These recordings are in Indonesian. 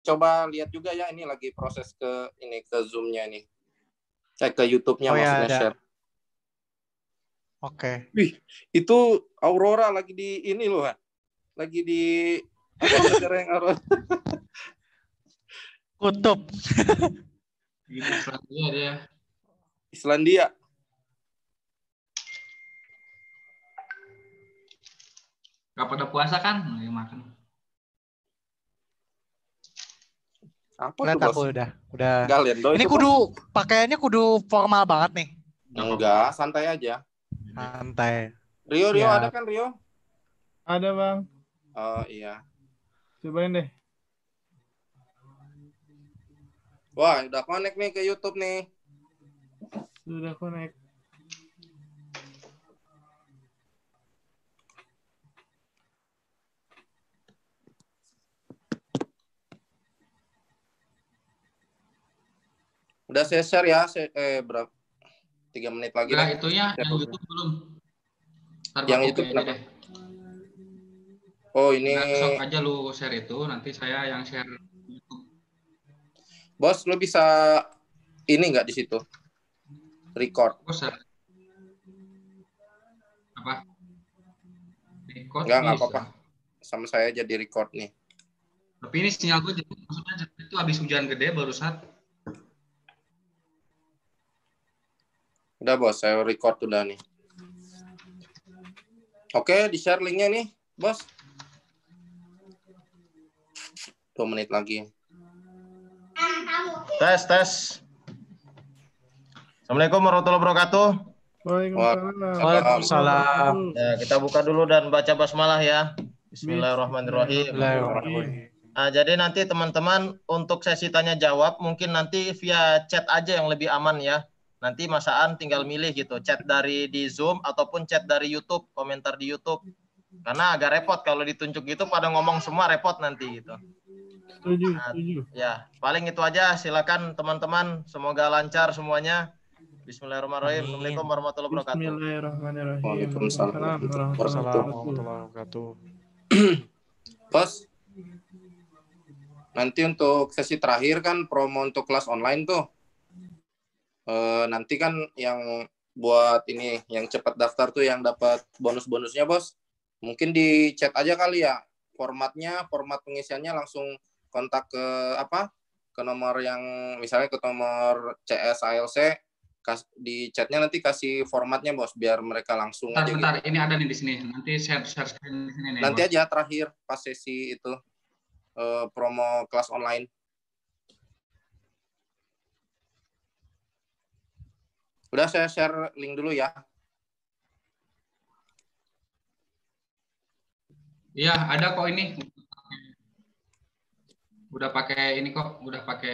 coba lihat juga ya, ini lagi proses ke Zoom-nya nih. Ke YouTube-nya maksudnya ya, share. Oke. Wih, itu Aurora lagi di ini loh, lagi di apa negara yang Aurora? Kutub. Islandia dia. Islandia. Gak pada puasa kan? Lagi makan. Apa Lihat tuh, aku Bos? udah. Galendo Ini itu, kudu pakaiannya kudu formal banget nih. Enggak, santai aja. Santai. Rio Ya. ada kan, Rio? Ada, Bang. Oh iya. Cobain deh. Wah, udah connect nih ke YouTube nih. Sudah connect. Udah saya share ya, berapa? 3 menit lagi Enggak, deh. itunya yang YouTube belum. Ntar Yang aku YouTube aja kenapa? deh. Oh, ini. Nggak, sok aja lu share itu, nanti saya yang share YouTube. Bos, lu bisa ini nggak di situ? Record. Aku share. Apa? Record Nggak bisa. apa-apa. Sama saya jadi record nih. Tapi ini sinyal gue jadi, maksudnya itu habis hujan gede barusan. Udah, Bos, saya record udah nih. Oke, di-share linknya nih, Bos. 2 menit lagi. Tes. Assalamualaikum warahmatullahi wabarakatuh. Waalaikumsalam. Ya, kita buka dulu dan baca basmalah ya. Bismillahirrahmanirrahim. Nah, jadi nanti teman-teman untuk sesi tanya jawab mungkin nanti via chat aja yang lebih aman ya. Nanti Mas Aan tinggal milih gitu, chat dari di Zoom ataupun chat dari YouTube, komentar di YouTube. Karena agak repot kalau ditunjuk gitu pada ngomong semua repot nanti gitu. Setuju. Ya, paling itu aja. Silakan teman-teman, semoga lancar semuanya. Bismillahirrahmanirrahim. Assalamualaikum warahmatullahi wabarakatuh. Bismillahirrahmanirrahim. Waalaikumsalam Warahmatullahi wabarakatuh. Bos, nanti untuk sesi terakhir kan promo untuk kelas online tuh. Nanti kan yang buat ini, yang cepat daftar tuh yang dapat bonus-bonusnya, Bos. Mungkin di chat aja kali ya. Format pengisiannya langsung kontak ke ke nomor yang misalnya ke nomor CS ALC, di chatnya nanti kasih formatnya, Bos, biar mereka langsung aja. Bentar, gitu. Ini ada nih di sini. Nanti share screen di sini nih. Nanti Bos. aja terakhir pas sesi itu promo kelas online. Udah saya share link dulu ya. Iya, ada kok ini. Udah pakai ini kok, udah pakai.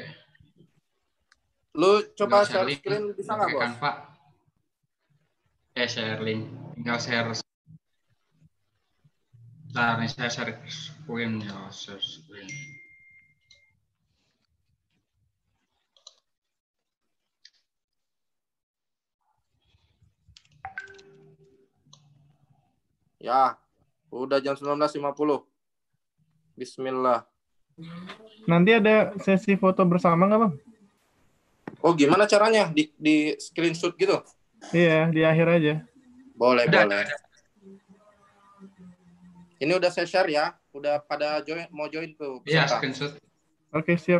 Lu coba share share screen bisa nggak, Bos? Canva. Share link. Tinggal share. Nah, ini saya share screen ya, share screen. Ya, udah jam 19.50. Bismillah. Nanti ada sesi foto bersama nggak, Bang? Oh, gimana caranya? Di screenshot gitu? Iya, di akhir aja. Boleh. Ini udah saya share ya. Udah pada mau join tuh. Iya, screenshot. Oke, siap.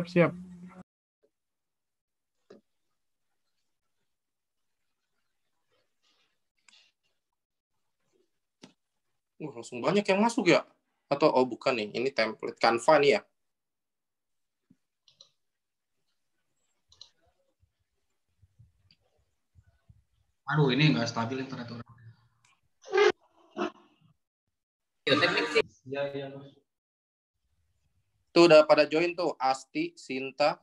Langsung banyak yang masuk ya? Atau bukan nih, ini template Canva nih ya? Aduh, ini nggak stabil internet orang. Iya. Tuh udah pada join tuh. Asti, Sinta,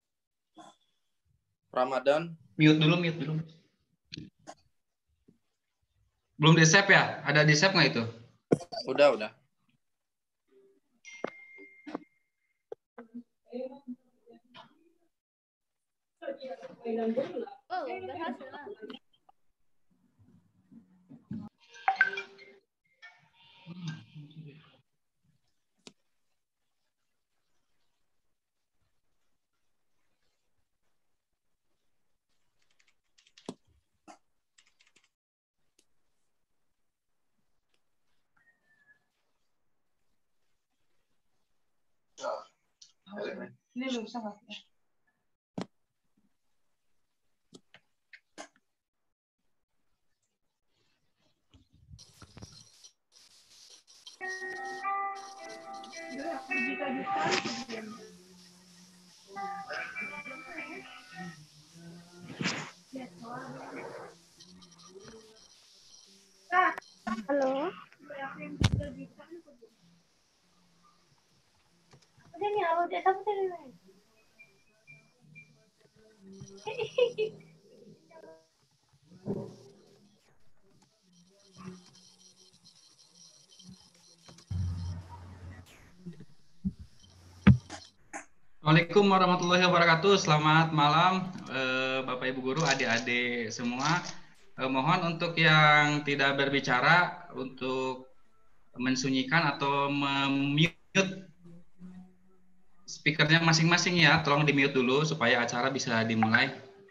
Ramadan. Mute dulu. Belum di save ya? Ada di save nggak itu? Udah. Ini lu bisa nggak? Halo. Udah nih, halo, dia tapi tadi. Assalamualaikum warahmatullahi wabarakatuh. Selamat malam, Bapak Ibu guru, adik-adik semua. Mohon untuk yang tidak berbicara untuk mensunyikan atau mute speakernya masing-masing ya. Tolong di mute dulu supaya acara bisa dimulai.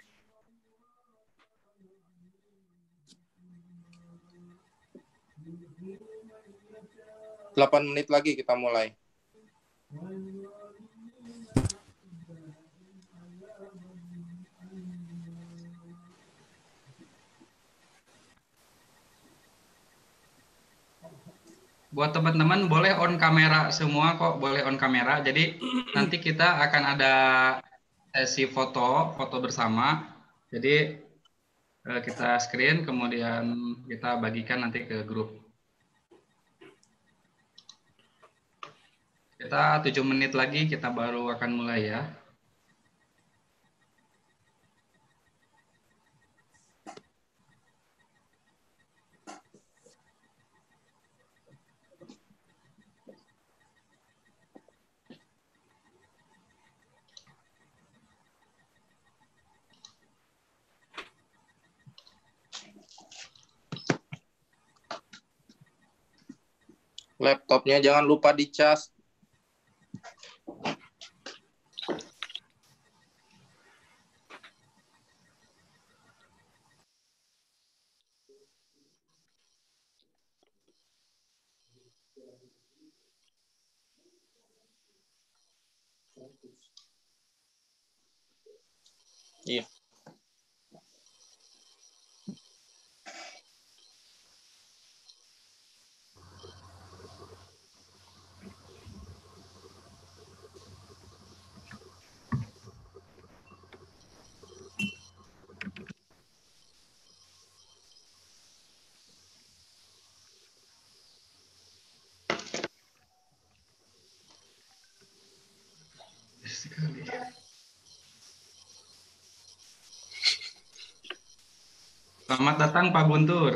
8 menit lagi kita mulai. Buat teman-teman boleh on kamera semua kok, boleh on kamera. Jadi nanti kita akan ada sesi foto bersama. Jadi kita screen kemudian kita bagikan nanti ke grup. Kita 7 menit lagi kita baru akan mulai ya. Laptopnya jangan lupa dicas. Iya. Selamat datang Pak Guntur.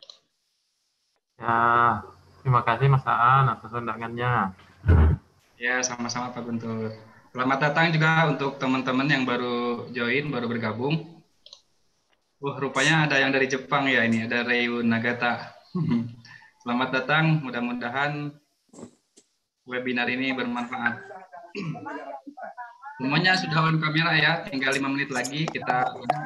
Ya, terima kasih Mas Aan atas undangannya. Ya, sama-sama Pak Guntur. Selamat datang juga untuk teman-teman yang baru join, baru bergabung. Rupanya ada yang dari Jepang ya ini, ada Ryu Nagata. Selamat datang, mudah-mudahan webinar ini bermanfaat. Semuanya sudah on kamera ya, tinggal 5 menit lagi kita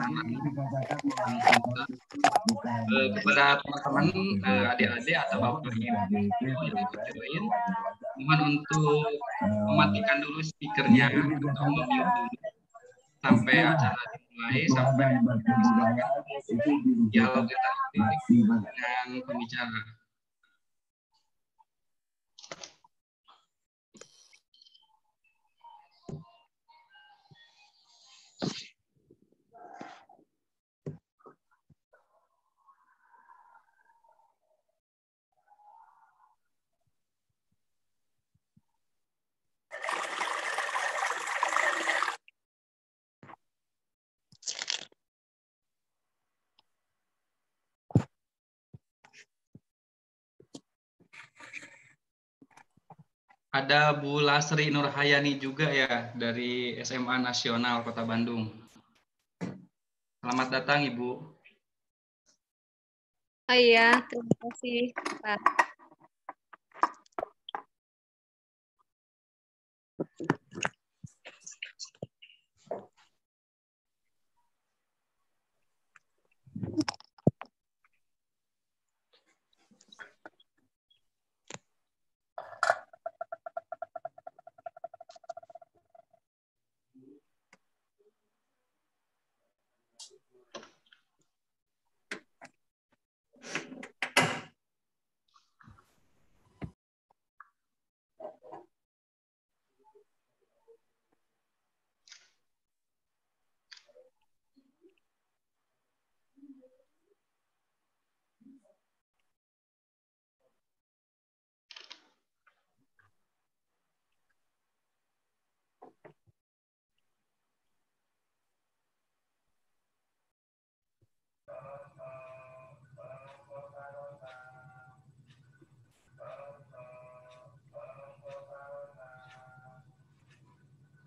kepada teman-teman adik-adik atau bapak ibu join, mohon untuk mematikan dulu speakernya atau mute dulu sampai acara dimulai, sampai dialog kita dengan pembicara. Ada Bu Lasri Nurhayani juga ya dari SMA Nasional Kota Bandung. Selamat datang Ibu. Oh iya, terima kasih Pak.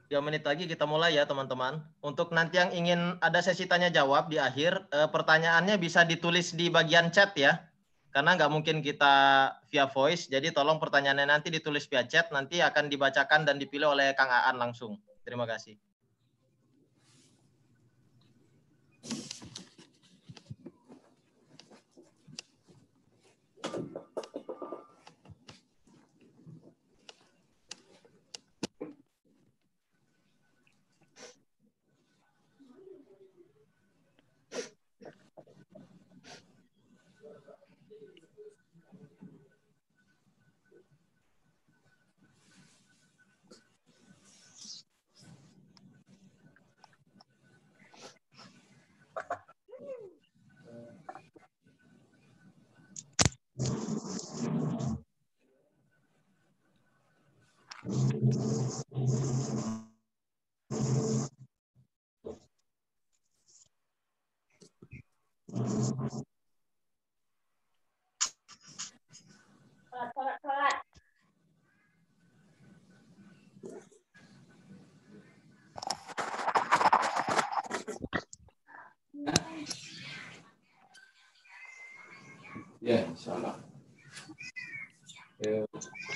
3 menit lagi kita mulai ya teman-teman. Untuk nanti yang ingin ada sesi tanya jawab di akhir, pertanyaannya bisa ditulis di bagian chat ya. Karena nggak mungkin kita via voice, jadi tolong pertanyaannya nanti ditulis via chat, nanti akan dibacakan dan dipilih oleh Kang Aan langsung. Terima kasih. Sholat. Ya, insyaallah. Ya.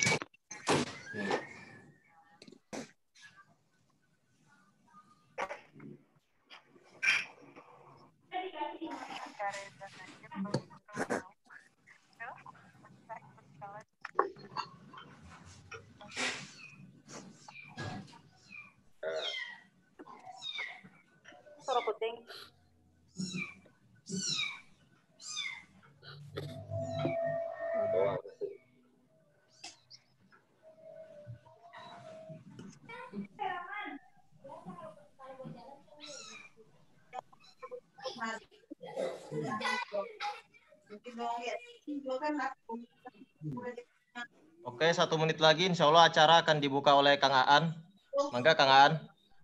Suruh kucing. Oke, 1 menit lagi insya Allah acara akan dibuka oleh Kang Aan. Mangga Kang Aan.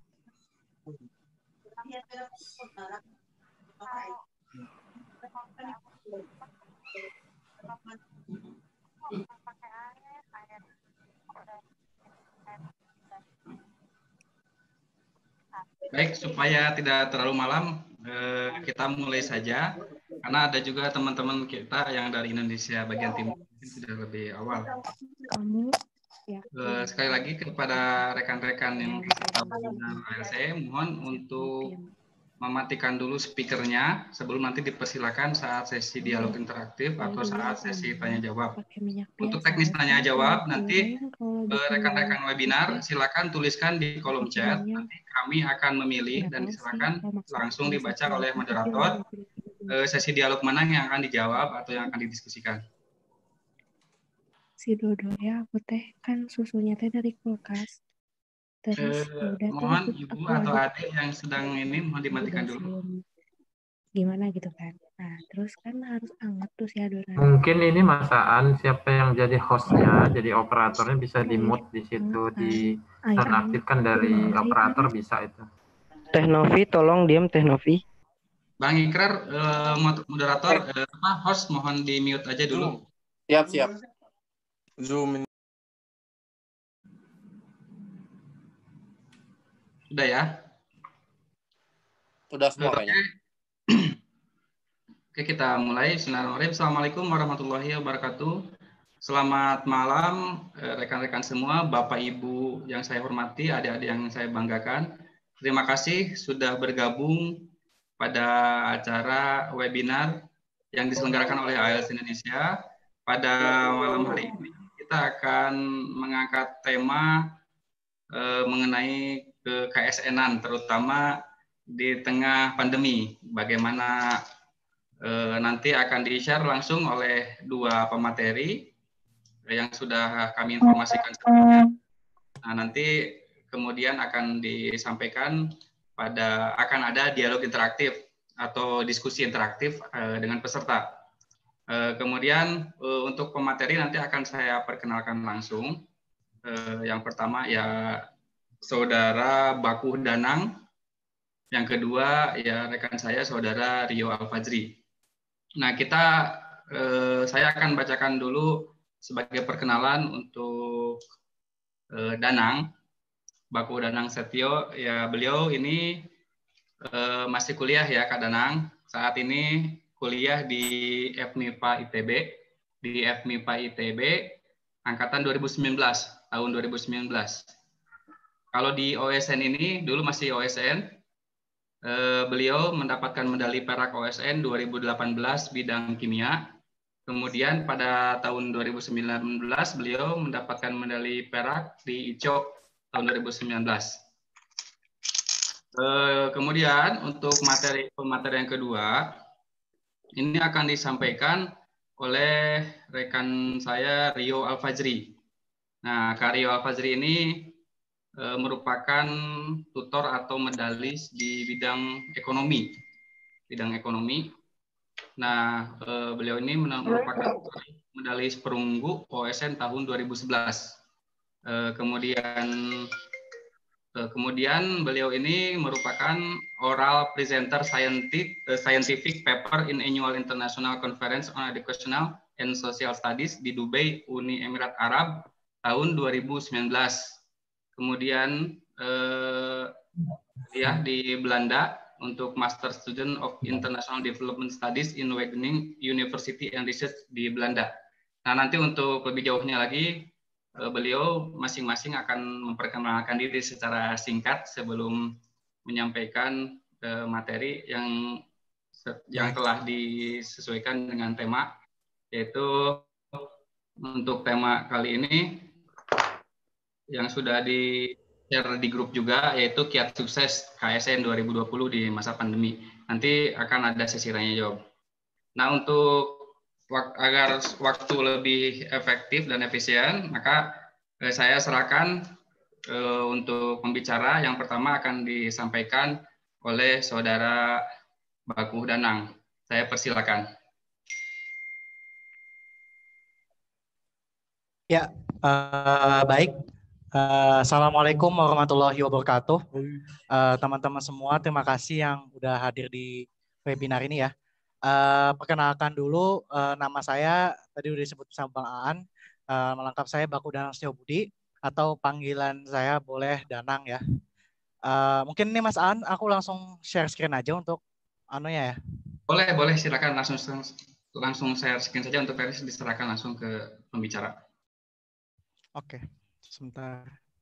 Baik, supaya tidak terlalu malam, kita mulai saja. Karena ada juga teman-teman kita yang dari Indonesia bagian timur, mungkin sudah lebih awal. Sekali lagi kepada rekan-rekan yang peserta webinar ALC, mohon untuk mematikan dulu speakernya sebelum nanti dipersilakan saat sesi dialog interaktif atau saat sesi tanya jawab. Untuk teknis tanya jawab nanti rekan-rekan webinar silakan tuliskan di kolom chat, nanti kami akan memilih dan silakan langsung dibaca oleh moderator sesi dialog mana yang akan dijawab atau yang akan didiskusikan. Si Dodo ya, aku teh kan susunya teh dari kulkas. Terus udah mohon tuh ibu aku atau aduk adik yang sedang ini mohon dimatikan dulu. sebelum gimana gitu kan. Nah, terus kan harus anget tuh si adonan. Mungkin ini masaan siapa yang jadi hostnya, jadi operatornya bisa di-mute di situ, di nonaktifkan dari operator bisa itu. Teh Novi, tolong diam Teh Novi. Bang Ikrar, moderator, host mohon di-mute aja dulu. Siap. Zoom. Sudah ya? Udah semua kayaknya. Oke, kita mulai. Bismillahirrahmanirrahim. Assalamualaikum warahmatullahi wabarakatuh. Selamat malam rekan-rekan semua, Bapak Ibu yang saya hormati, adik-adik yang saya banggakan. Terima kasih sudah bergabung pada acara webinar yang diselenggarakan oleh ALC Indonesia. Pada malam hari ini kita akan mengangkat tema mengenai ke-KSN-an, terutama di tengah pandemi. Bagaimana nanti akan di-share langsung oleh 2 pemateri yang sudah kami informasikan sebelumnya. Nah, nanti kemudian akan disampaikan akan ada dialog interaktif atau diskusi interaktif dengan peserta. Kemudian untuk pemateri nanti akan saya perkenalkan langsung. Yang pertama ya Saudara Bakuh Danang, yang kedua ya rekan saya Saudara Rio Al-Fajri. Nah, saya akan bacakan dulu sebagai perkenalan untuk Danang. Baku Danang Setio. Ya, beliau ini masih kuliah ya, Kak Danang. Saat ini kuliah di FMIPA ITB, angkatan 2019, tahun 2019. Kalau di OSN ini, dulu masih OSN, beliau mendapatkan medali perak OSN 2018 bidang kimia. Kemudian pada tahun 2019 beliau mendapatkan medali perak di ICO tahun 2019. Kemudian untuk materi yang kedua, ini akan disampaikan oleh rekan saya Rio Alfajri. Nah, Kak Rio Alfajri ini merupakan tutor atau medalis di bidang ekonomi. Nah, beliau ini merupakan medalis perunggu OSN tahun 2011. Kemudian beliau ini merupakan oral presenter scientific paper in Annual International Conference on Educational and Social Studies di Dubai, Uni Emirat Arab tahun 2019. Kemudian kuliah di Belanda untuk Master Student of International Development Studies in Wageningen University and Research di Belanda. Nah, nanti untuk lebih jauhnya lagi, beliau masing-masing akan memperkenalkan diri secara singkat sebelum menyampaikan materi yang telah disesuaikan dengan tema, yaitu untuk tema kali ini yang sudah di-share di grup juga, yaitu Kiat Sukses KSN 2020 di masa pandemi. Nanti akan ada sesi tanya jawab. Nah, untuk agar waktu lebih efektif dan efisien, maka saya serahkan untuk pembicara. Yang pertama akan disampaikan oleh Saudara Baku Danang. Saya persilakan. Ya, baik. Assalamualaikum warahmatullahi wabarakatuh. Teman-teman semua, terima kasih yang udah hadir di webinar ini ya. Perkenalkan dulu, nama saya tadi udah disebut sama Bang Aan. Lengkap saya Baku Danang Setio Budi, atau panggilan saya boleh Danang ya. Mungkin nih Mas Aan, aku langsung share screen aja untuk anunya ya. Boleh silakan langsung share screen saja untuk diserahkan langsung ke pembicara. Oke, sebentar.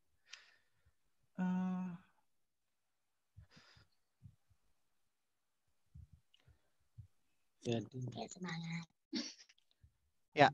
Ya.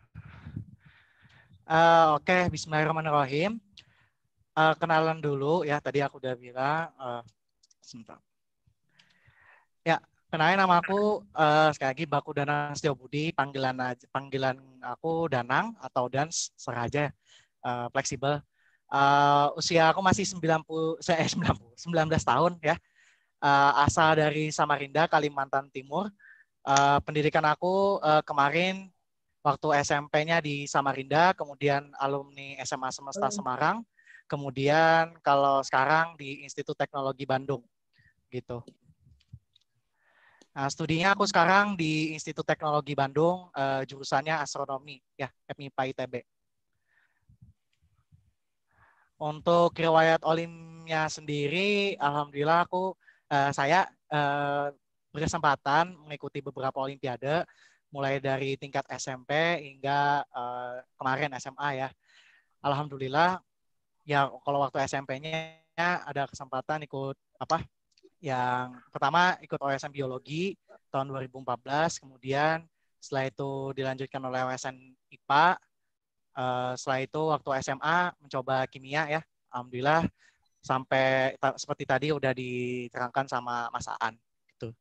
Oke, Bismillahirrahmanirrahim. Kenalan dulu ya, tadi aku udah bilang. Sebentar. Ya, kenalin nama aku sekali lagi Baku Danang Setio Budi, panggilan aku Danang atau Dans, seraja, fleksibel. Usia aku masih 19 tahun ya. Asal dari Samarinda, Kalimantan Timur. Pendidikan aku kemarin waktu SMP-nya di Samarinda, kemudian alumni SMA Semesta Semarang, kemudian kalau sekarang di Institut Teknologi Bandung, gitu. Nah, studinya aku sekarang di Institut Teknologi Bandung, jurusannya astronomi, ya, FMIPA ITB. Untuk riwayat olimnya sendiri, alhamdulillah saya berkesempatan mengikuti beberapa olimpiade, mulai dari tingkat SMP hingga kemarin SMA ya. Alhamdulillah, ya kalau waktu SMP-nya ada kesempatan ikut yang pertama ikut OSN Biologi tahun 2014, kemudian setelah itu dilanjutkan oleh OSN IPA. Setelah itu waktu SMA mencoba kimia ya. Alhamdulillah sampai seperti tadi udah diterangkan sama Mas Aan. Gitu.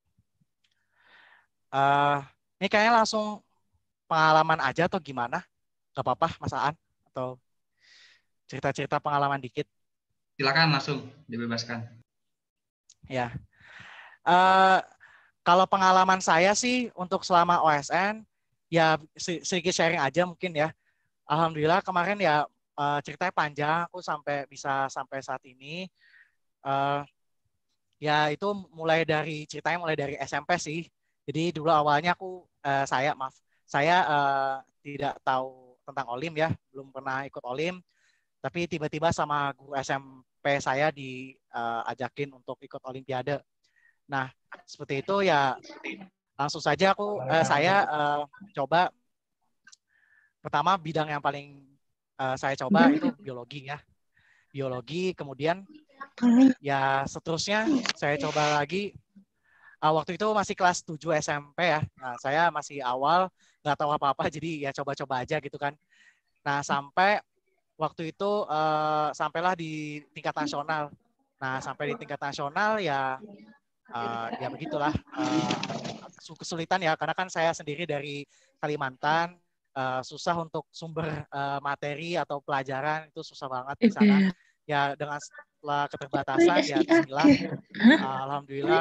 Ini kayaknya langsung pengalaman aja atau gimana? Gak apa-apa Mas Aan? Atau cerita-cerita pengalaman dikit? Silakan langsung dibebaskan. Ya. Kalau pengalaman saya sih untuk selama OSN, ya sedikit sharing aja mungkin ya. Alhamdulillah kemarin ya ceritanya panjang, aku sampai saat ini. Ya itu ceritanya mulai dari SMP sih. Jadi dulu awalnya saya tidak tahu tentang Olim ya, belum pernah ikut Olim. Tapi tiba-tiba sama guru SMP saya diajakin untuk ikut Olimpiade. Nah, seperti itu ya langsung saja saya coba pertama bidang yang paling saya coba itu biologi ya. Biologi, kemudian ya seterusnya saya coba lagi. Waktu itu masih kelas 7 SMP ya. Nah, saya masih awal, nggak tahu apa-apa, jadi ya coba-coba aja gitu kan. Nah, sampai waktu itu sampailah di tingkat nasional. Nah, sampai di tingkat nasional ya begitulah kesulitan ya, karena kan saya sendiri dari Kalimantan, susah untuk sumber materi atau pelajaran, itu susah banget di sana. Ya dengan setelah keterbatasan ya bismillah, alhamdulillah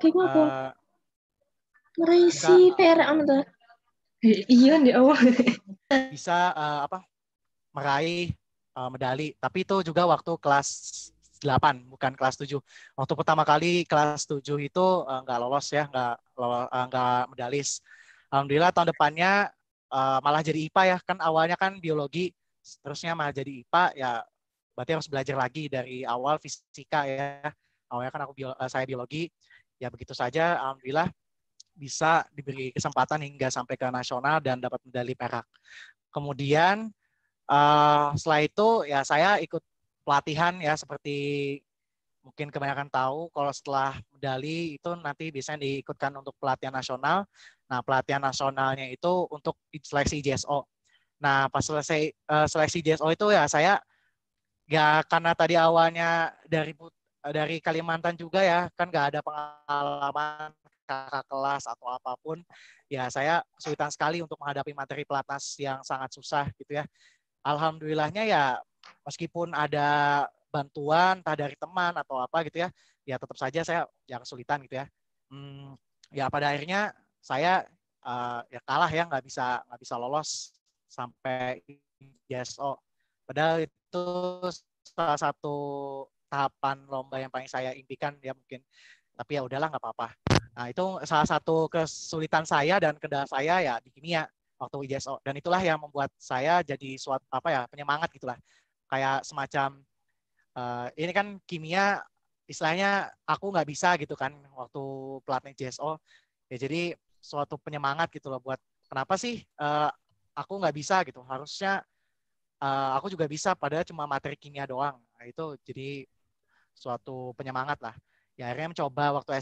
bisa meraih medali. Tapi itu juga waktu kelas 8, bukan kelas 7. Waktu pertama kali kelas 7 itu nggak lolos ya, nggak medalis. Alhamdulillah tahun depannya malah jadi IPA ya, kan awalnya kan biologi, terusnya malah jadi IPA ya, berarti harus belajar lagi dari awal fisika ya. Awalnya kan saya biologi, ya begitu saja. Alhamdulillah bisa diberi kesempatan hingga sampai ke nasional dan dapat medali perak. Kemudian setelah itu ya saya ikut pelatihan ya, seperti mungkin kebanyakan tahu kalau setelah medali itu nanti biasanya diikutkan untuk pelatihan nasional. Nah, pelatihan nasionalnya itu untuk seleksi JSO. Nah, pas selesai seleksi JSO itu ya saya ya karena tadi awalnya dari Kalimantan juga ya, kan nggak ada pengalaman kakak kelas atau apapun, ya saya kesulitan sekali untuk menghadapi materi pelatnas yang sangat susah gitu ya. Alhamdulillahnya ya meskipun ada bantuan entah dari teman atau apa gitu ya, ya tetap saja saya yang kesulitan gitu ya. Ya pada akhirnya saya ya kalah ya, nggak bisa lolos sampai JSO. Padahal itu salah satu tahapan lomba yang paling saya impikan ya mungkin. Tapi ya udahlah, nggak apa-apa. Nah itu salah satu kesulitan saya dan kendala saya ya di kimia waktu JSO, dan itulah yang membuat saya jadi suatu penyemangat gitulah, kayak semacam ini kan kimia istilahnya aku nggak bisa gitu kan waktu pelatnas JSO ya, jadi suatu penyemangat gitu loh buat kenapa sih aku nggak bisa gitu, harusnya aku juga bisa padahal cuma materi kimia doang. Nah, itu jadi suatu penyemangat lah ya, akhirnya mencoba waktu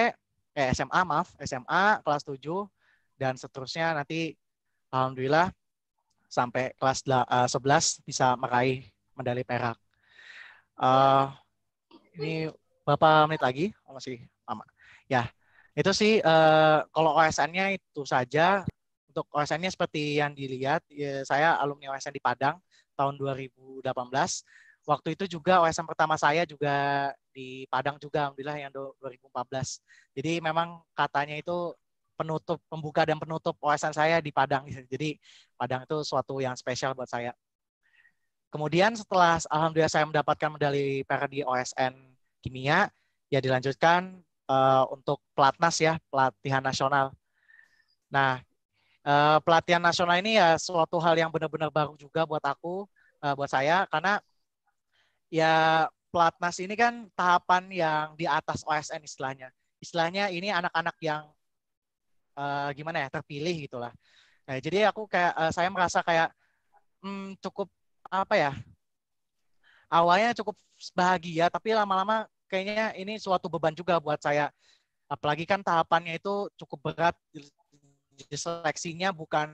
SMA kelas 7 dan seterusnya, nanti alhamdulillah sampai kelas 11 bisa meraih medali perak. Ini berapa menit lagi? Masih lama. Ya, itu sih kalau OSN-nya itu saja. Untuk OSN-nya seperti yang dilihat, ya, saya alumni OSN di Padang tahun 2018. Waktu itu juga OSN pertama saya juga di Padang juga, alhamdulillah yang 2014. Jadi memang katanya itu pembuka dan penutup OSN saya di Padang. Jadi Padang itu suatu yang spesial buat saya. Kemudian setelah alhamdulillah saya mendapatkan medali perak di OSN kimia, ya dilanjutkan untuk pelatnas ya, pelatihan nasional. Nah, pelatihan nasional ini ya suatu hal yang benar-benar baru juga buat aku, buat saya, karena ya pelatnas ini kan tahapan yang di atas OSN istilahnya. Istilahnya ini anak-anak yang gimana ya, terpilih gitulah. Nah, jadi aku saya merasa kayak cukup awalnya cukup bahagia, tapi lama-lama kayaknya ini suatu beban juga buat saya. Apalagi kan tahapannya itu cukup berat. Seleksinya bukan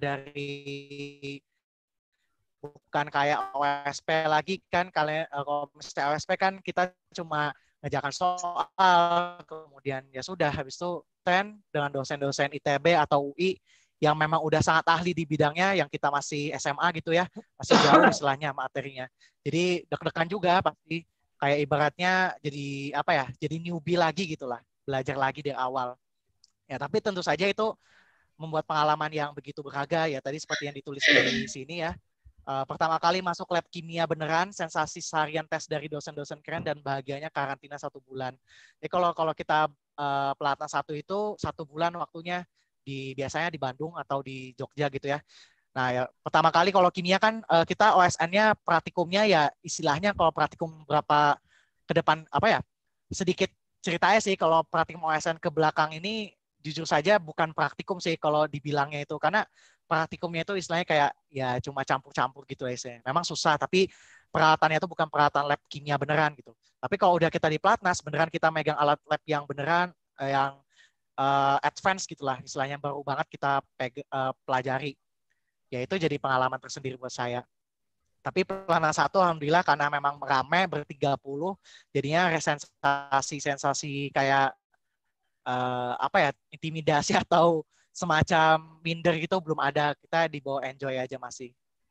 kayak OSP lagi kan. Kalau misalnya OSP kan kita cuma ngerjakan soal, kemudian ya sudah, habis itu dengan dosen-dosen ITB atau UI yang memang udah sangat ahli di bidangnya, yang kita masih SMA gitu ya, masih jauh istilahnya materinya. Jadi deg-degan juga pasti, kayak ibaratnya jadi newbie lagi gitulah, belajar lagi dari awal. Ya, tapi tentu saja itu membuat pengalaman yang begitu berharga ya, tadi seperti yang ditulis di sini ya. Pertama kali masuk lab kimia beneran, sensasi seharian tes dari dosen-dosen keren, dan bahagianya karantina 1 bulan. Jadi kalau kita pelatnas 1 itu 1 bulan waktunya, biasanya di Bandung atau di Jogja gitu ya. Nah, ya pertama kali kalau kimia kan kita OSN-nya praktikumnya ya istilahnya kalau praktikum berapa ke depan apa ya? Sedikit ceritanya sih kalau praktikum OSN ke belakang ini jujur saja bukan praktikum sih kalau dibilangnya itu karena praktikumnya itu istilahnya kayak ya cuma campur-campur gitu ya. Memang susah tapi peralatannya itu bukan peralatan lab kimia beneran gitu. Tapi kalau udah kita di Platnas beneran kita megang alat lab yang beneran yang advance gitulah istilahnya baru banget kita pelajari. Ya itu jadi pengalaman tersendiri buat saya. Tapi Platnas 1 alhamdulillah karena memang ramai ber-30 jadinya sensasi kayak apa ya intimidasi atau semacam minder gitu belum ada. Kita dibawa enjoy aja masih.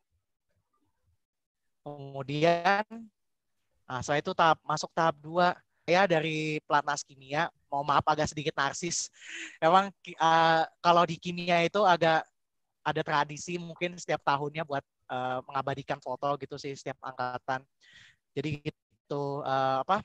Kemudian setelah itu masuk tahap 2 ya dari Platnas Kimia. Mohon maaf agak sedikit narsis. Emang kalau di kimia itu agak ada tradisi mungkin setiap tahunnya buat mengabadikan foto gitu sih setiap angkatan. Jadi gitu apa?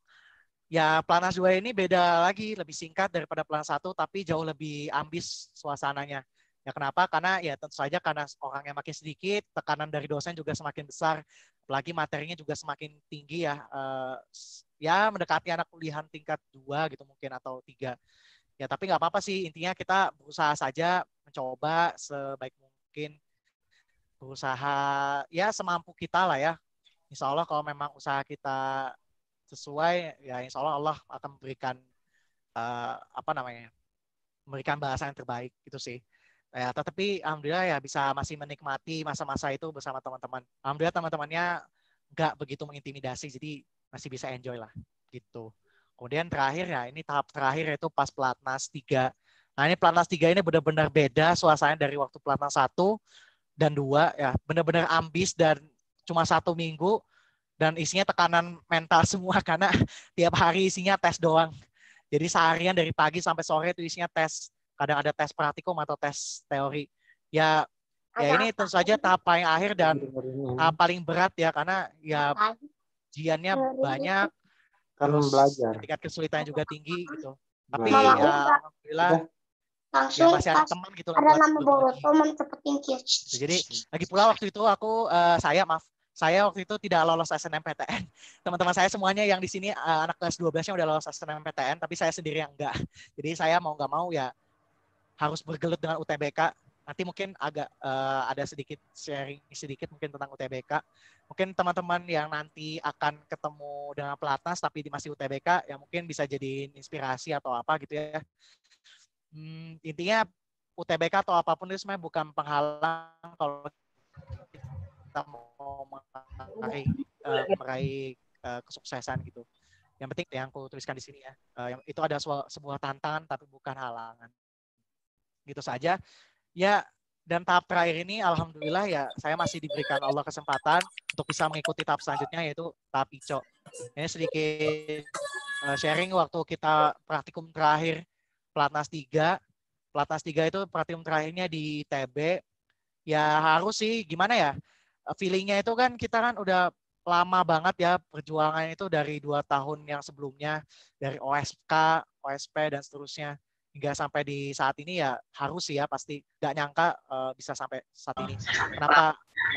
Ya Platnas 2 ini beda lagi, lebih singkat daripada Platnas 1 tapi jauh lebih ambis suasananya. Ya kenapa? Karena ya tentu saja karena orangnya makin sedikit, tekanan dari dosen juga semakin besar, apalagi materinya juga semakin tinggi ya. Ya mendekati anak kuliahan tingkat 2 gitu mungkin atau 3. Ya tapi nggak apa-apa sih, intinya kita berusaha saja mencoba sebaik mungkin, berusaha ya semampu kita lah ya. Insya Allah kalau memang usaha kita sesuai, ya insya Allah akan memberikan apa namanya, memberikan bahasa yang terbaik gitu sih. Ya, tetapi alhamdulillah ya bisa masih menikmati masa-masa itu bersama teman-teman. Alhamdulillah teman-temannya nggak begitu mengintimidasi, jadi masih bisa enjoy lah gitu. Kemudian terakhir ya ini tahap terakhir yaitu pas Platnas 3. Nah ini Platnas 3 ini benar-benar beda suasananya dari waktu Platnas 1 dan 2 ya, benar-benar ambis dan cuma 1 minggu dan isinya tekanan mental semua karena tiap hari isinya tes doang. Jadi seharian dari pagi sampai sore itu isinya tes. Kadang ada tes praktikum atau tes teori. Ya ini tentu saja tahap paling akhir dan paling berat ya karena ya ujiannya banyak, terus tingkat kesulitannya juga tinggi gitu. Tapi ya alhamdulillah ya masih ada teman gitu lah buat berbagi. Jadi lagi pula waktu itu aku saya waktu itu tidak lolos SNMPTN. Teman-teman saya semuanya yang di sini anak kelas 12-nya udah lolos SNMPTN, tapi saya sendiri yang enggak. Jadi saya mau nggak mau ya harus bergelut dengan UTBK. Nanti mungkin agak ada sedikit sharing sedikit mungkin tentang UTBK. Mungkin teman-teman yang nanti akan ketemu dengan Platnas tapi masih UTBK ya mungkin bisa jadi inspirasi atau apa gitu ya. Intinya UTBK atau apapun itu sebenarnya bukan penghalang kalau kita mau meraih kesuksesan gitu. Yang penting yang aku tuliskan di sini ya, itu ada sebuah tantangan tapi bukan halangan. Gitu saja. Ya, dan tahap terakhir ini alhamdulillah ya saya masih diberikan Allah kesempatan untuk bisa mengikuti tahap selanjutnya yaitu tahap ICO. Ini sedikit sharing waktu kita praktikum terakhir Platnas 3. Platnas 3 itu praktikum terakhirnya di TB. Ya harus sih gimana ya? Feelingnya itu kan kita kan udah lama banget ya perjuangan itu dari 2 tahun yang sebelumnya dari OSK, OSP dan seterusnya hingga sampai di saat ini ya harus sih ya pasti nggak nyangka bisa sampai saat ini. Kenapa?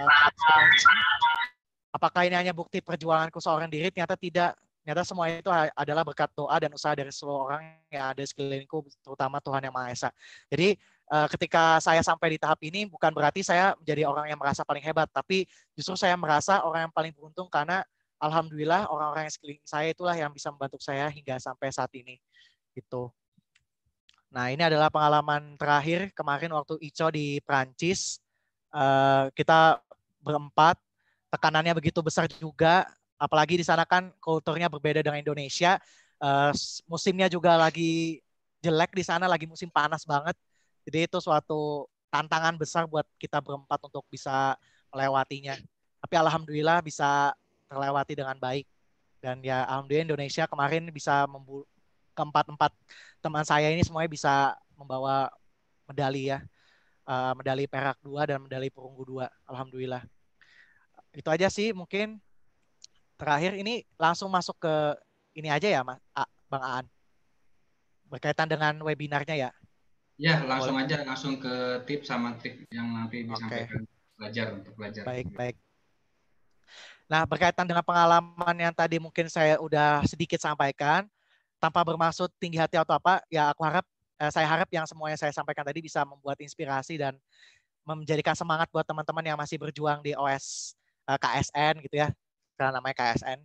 Apakah ini hanya bukti perjuanganku seorang diri? Ternyata tidak. Ternyata semua itu adalah berkat doa dan usaha dari seluruh orang yang ada di sekelilingku, terutama Tuhan Yang Maha Esa. Jadi ketika saya sampai di tahap ini bukan berarti saya menjadi orang yang merasa paling hebat, tapi justru saya merasa orang yang paling beruntung karena alhamdulillah orang-orang yang sekeliling saya itulah yang bisa membantu saya hingga sampai saat ini. Gitu. Nah ini adalah pengalaman terakhir kemarin waktu ICO di Prancis. Kita berempat, tekanannya begitu besar juga, apalagi di sana kan kulturnya berbeda dengan Indonesia. Musimnya juga lagi jelek di sana, lagi musim panas banget. Jadi itu suatu tantangan besar buat kita berempat untuk bisa melewatinya. Tapi alhamdulillah bisa terlewati dengan baik. Dan ya alhamdulillah Indonesia kemarin bisa keempat teman saya ini semuanya bisa membawa medali ya. Medali perak 2 dan medali perunggu 2. Alhamdulillah. Itu aja sih mungkin. Terakhir ini langsung masuk ke ini aja ya Bang Aan. Berkaitan dengan webinarnya ya. Ya, langsung aja langsung ke tips sama trik yang nanti disampaikan untuk belajar. Baik. Nah, berkaitan dengan pengalaman yang tadi mungkin saya udah sedikit sampaikan, tanpa bermaksud tinggi hati atau apa, ya saya harap yang semuanya saya sampaikan tadi bisa membuat inspirasi dan menjadikan semangat buat teman-teman yang masih berjuang di OS KSN gitu ya, karena namanya KSN.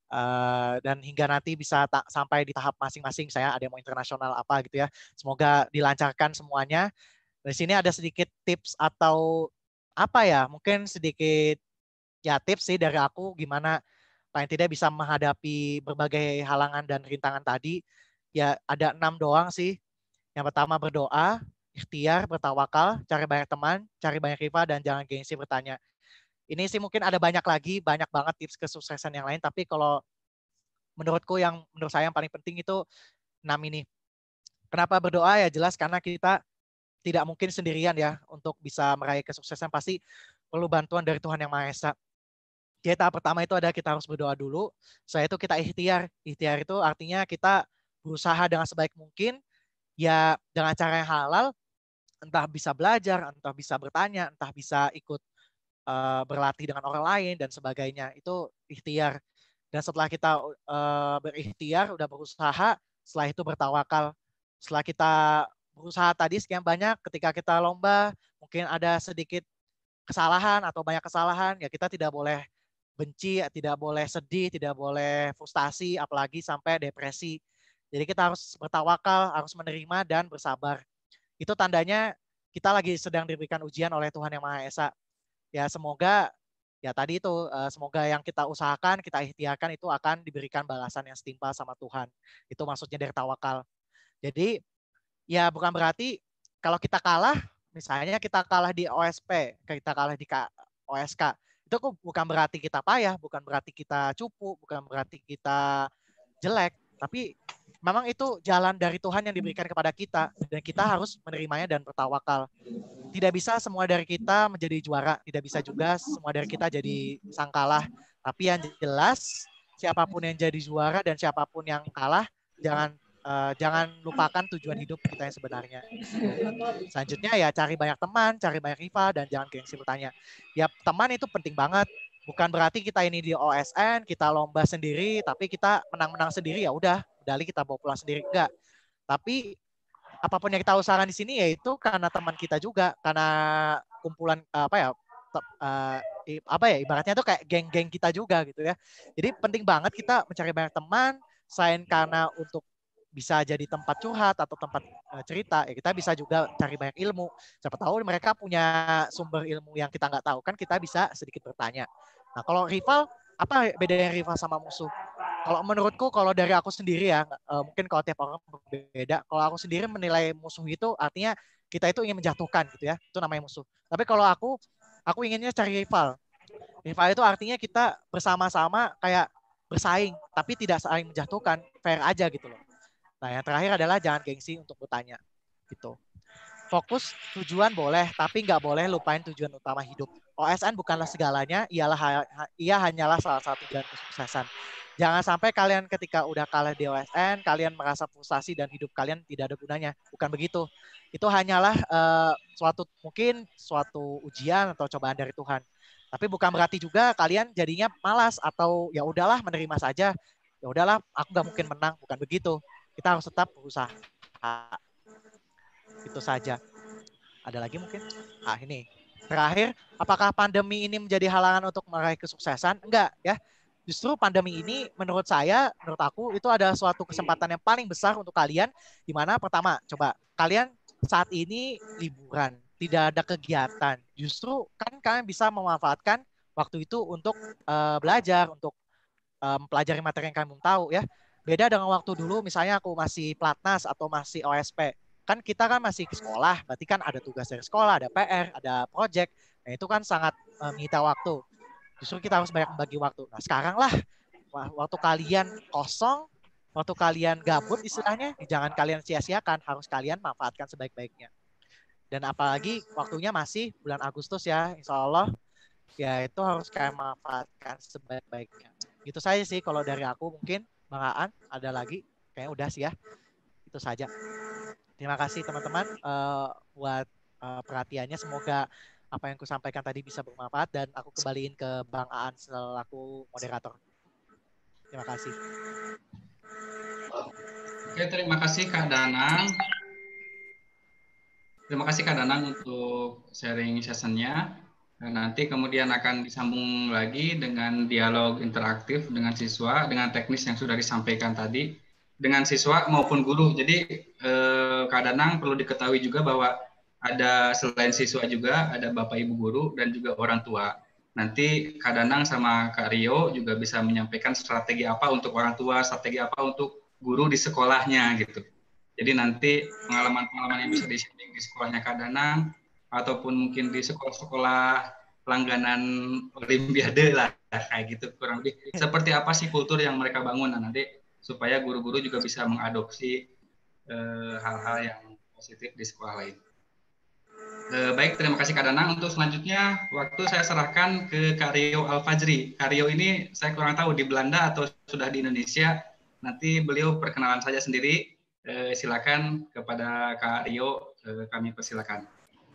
Dan hingga nanti bisa sampai di tahap masing-masing, saya ada yang mau internasional apa gitu ya. Semoga dilancarkan semuanya. Di sini ada sedikit tips atau apa ya, mungkin sedikit ya tips sih dari aku gimana paling tidak bisa menghadapi berbagai halangan dan rintangan tadi. Ya ada 6 doang sih. Yang pertama berdoa, ikhtiar, bertawakal, cari banyak teman, cari banyak rival, dan jangan gengsi bertanya. Ini sih mungkin ada banyak banget tips kesuksesan yang lain, tapi kalau menurut saya yang paling penting itu 6 ini. Kenapa berdoa? Ya jelas karena kita tidak mungkin sendirian ya untuk bisa meraih kesuksesan, pasti perlu bantuan dari Tuhan Yang Maha Esa. Jadi tahap pertama itu ada kita harus berdoa dulu, setelah itu kita ikhtiar. Ikhtiar itu artinya kita berusaha dengan sebaik mungkin, ya dengan cara yang halal, entah bisa belajar, entah bisa bertanya, entah bisa ikut berlatih dengan orang lain dan sebagainya. Itu ikhtiar. Dan setelah kita berikhtiar, udah berusaha, setelah itu bertawakal. Setelah kita berusaha tadi sekian banyak, ketika kita lomba, mungkin ada sedikit kesalahan atau banyak kesalahan, ya kita tidak boleh benci, tidak boleh sedih, tidak boleh frustasi, apalagi sampai depresi. Jadi kita harus bertawakal, harus menerima dan bersabar. Itu tandanya kita lagi sedang diberikan ujian oleh Tuhan Yang Maha Esa. Ya semoga ya tadi itu semoga yang kita usahakan, kita ikhtiarkan itu akan diberikan balasan yang setimpal sama Tuhan. Itu maksudnya dari tawakal. Jadi ya bukan berarti kalau kita kalah, misalnya kita kalah di OSP, kita kalah di OSK, itu bukan berarti kita payah, bukan berarti kita cupu, bukan berarti kita jelek, tapi memang itu jalan dari Tuhan yang diberikan kepada kita dan kita harus menerimanya dan bertawakal. Tidak bisa semua dari kita menjadi juara, tidak bisa juga semua dari kita jadi sang kalah. Tapi yang jelas siapapun yang jadi juara dan siapapun yang kalah, jangan lupakan tujuan hidup kita yang sebenarnya. Selanjutnya ya cari banyak teman, cari banyak rival, dan jangan gengsi bertanya. Ya teman itu penting banget. Bukan berarti kita ini di OSN, kita lomba sendiri, tapi kita menang-menang sendiri, ya udah, medali kita bawa pulang sendiri. Enggak. Tapi apapun yang kita usahakan di sini yaitu karena teman kita juga, karena kumpulan ibaratnya tuh kayak geng-geng kita juga gitu ya. Jadi penting banget kita mencari banyak teman, selain karena untuk bisa jadi tempat curhat atau tempat cerita, ya kita bisa juga cari banyak ilmu. Siapa tahu mereka punya sumber ilmu yang kita nggak tahu, kan kita bisa sedikit bertanya. Nah kalau rival, apa bedanya rival sama musuh? Kalau menurutku, kalau dari aku sendiri ya, mungkin kalau tiap orang berbeda. Kalau aku sendiri menilai musuh itu artinya kita itu ingin menjatuhkan gitu ya, itu namanya musuh. Tapi kalau aku inginnya cari rival. Rival itu artinya kita bersama-sama kayak bersaing, tapi tidak saling menjatuhkan, fair aja gitu loh. Nah yang terakhir adalah jangan gengsi untuk bertanya gitu. Fokus tujuan boleh, tapi nggak boleh lupain tujuan utama hidup. OSN bukanlah segalanya, ia hanyalah salah satu jalan kesuksesan. Jangan sampai kalian ketika udah kalah di OSN, kalian merasa frustasi dan hidup kalian tidak ada gunanya. Bukan begitu. Itu hanyalah suatu ujian atau cobaan dari Tuhan. Tapi bukan berarti juga kalian jadinya malas atau ya udahlah menerima saja. Ya udahlah, aku nggak mungkin menang. Bukan begitu. Kita harus tetap berusaha. Itu saja. Ada lagi mungkin? Ini. Terakhir, apakah pandemi ini menjadi halangan untuk meraih kesuksesan? Enggak ya. Justru pandemi ini menurut aku itu adalah suatu kesempatan yang paling besar untuk kalian. Di mana pertama, coba kalian saat ini liburan, tidak ada kegiatan. Justru kan kalian bisa memanfaatkan waktu itu untuk belajar, untuk mempelajari materi yang kalian belum tahu ya. Beda dengan waktu dulu, misalnya aku masih Platnas atau masih OSP. Kan kita kan masih ke sekolah, berarti kan ada tugas dari sekolah, ada PR, ada project. Nah itu kan sangat menyita waktu. Justru kita harus banyak membagi waktu. Nah sekarang lah, waktu kalian kosong, waktu kalian gabut istilahnya, jangan kalian sia-siakan, harus kalian manfaatkan sebaik-baiknya. Dan apalagi waktunya masih bulan Agustus ya, insya Allah, ya itu harus kalian manfaatkan sebaik-baiknya. Gitu saja sih kalau dari aku mungkin. Bang Aan, ada lagi? Kayaknya udah sih ya. Itu saja. terima kasih teman-teman buat perhatiannya. Semoga apa yang kusampaikan tadi bisa bermanfaat, dan aku kembaliin ke Bang Aan selaku moderator. Terima kasih. Oke, terima kasih Kak Danang. Terima kasih Kak Danang untuk sharing sessionnya. Nanti kemudian akan disambung lagi dengan dialog interaktif dengan siswa, dengan teknis yang sudah disampaikan tadi, dengan siswa maupun guru. Jadi Kak Danang perlu diketahui juga bahwa ada selain siswa juga ada Bapak Ibu guru dan juga orang tua. Nanti Kak Danang sama Kak Rio juga bisa menyampaikan strategi apa untuk orang tua, strategi apa untuk guru di sekolahnya gitu. Jadi nanti pengalaman-pengalaman yang bisa di sekolahnya Kak Danang, ataupun mungkin di sekolah-sekolah langganan Olimpiade lah, kayak gitu kurang lebih. Seperti apa sih kultur yang mereka bangun, nanti supaya guru-guru juga bisa mengadopsi hal-hal yang positif di sekolah lain. Baik, terima kasih Kak Danang. Untuk selanjutnya, waktu saya serahkan ke Kak Rio Al-Fajri. Kak Rio ini saya kurang tahu di Belanda atau sudah di Indonesia. Nanti beliau perkenalan saja sendiri. Silakan kepada Kak Rio, kami persilakan.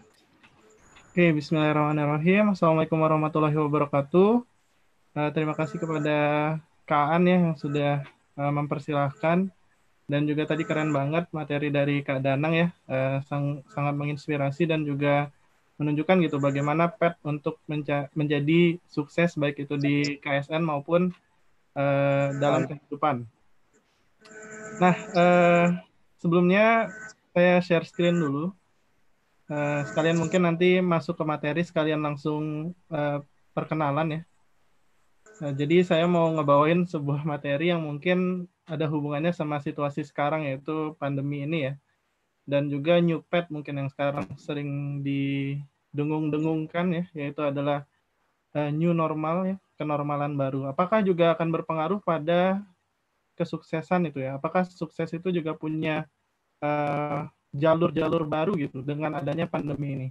Oke, bismillahirrahmanirrahim. Assalamualaikum warahmatullahi wabarakatuh. Terima kasih kepada Kak Aan ya yang sudah mempersilahkan. Dan juga tadi keren banget materi dari Kak Danang ya, sangat menginspirasi dan juga menunjukkan gitu bagaimana PET untuk menjadi sukses baik itu di KSN maupun dalam kehidupan. Nah, sebelumnya saya share screen dulu. Sekalian mungkin nanti masuk ke materi, sekalian langsung perkenalan ya. Jadi saya mau ngebawain sebuah materi yang mungkin ada hubungannya sama situasi sekarang, yaitu pandemi ini ya. Dan juga new PET mungkin yang sekarang sering didengung-dengungkan ya, yaitu adalah new normal ya, kenormalan baru. Apakah juga akan berpengaruh pada kesuksesan itu ya? Apakah sukses itu juga punya jalur-jalur baru gitu dengan adanya pandemi ini?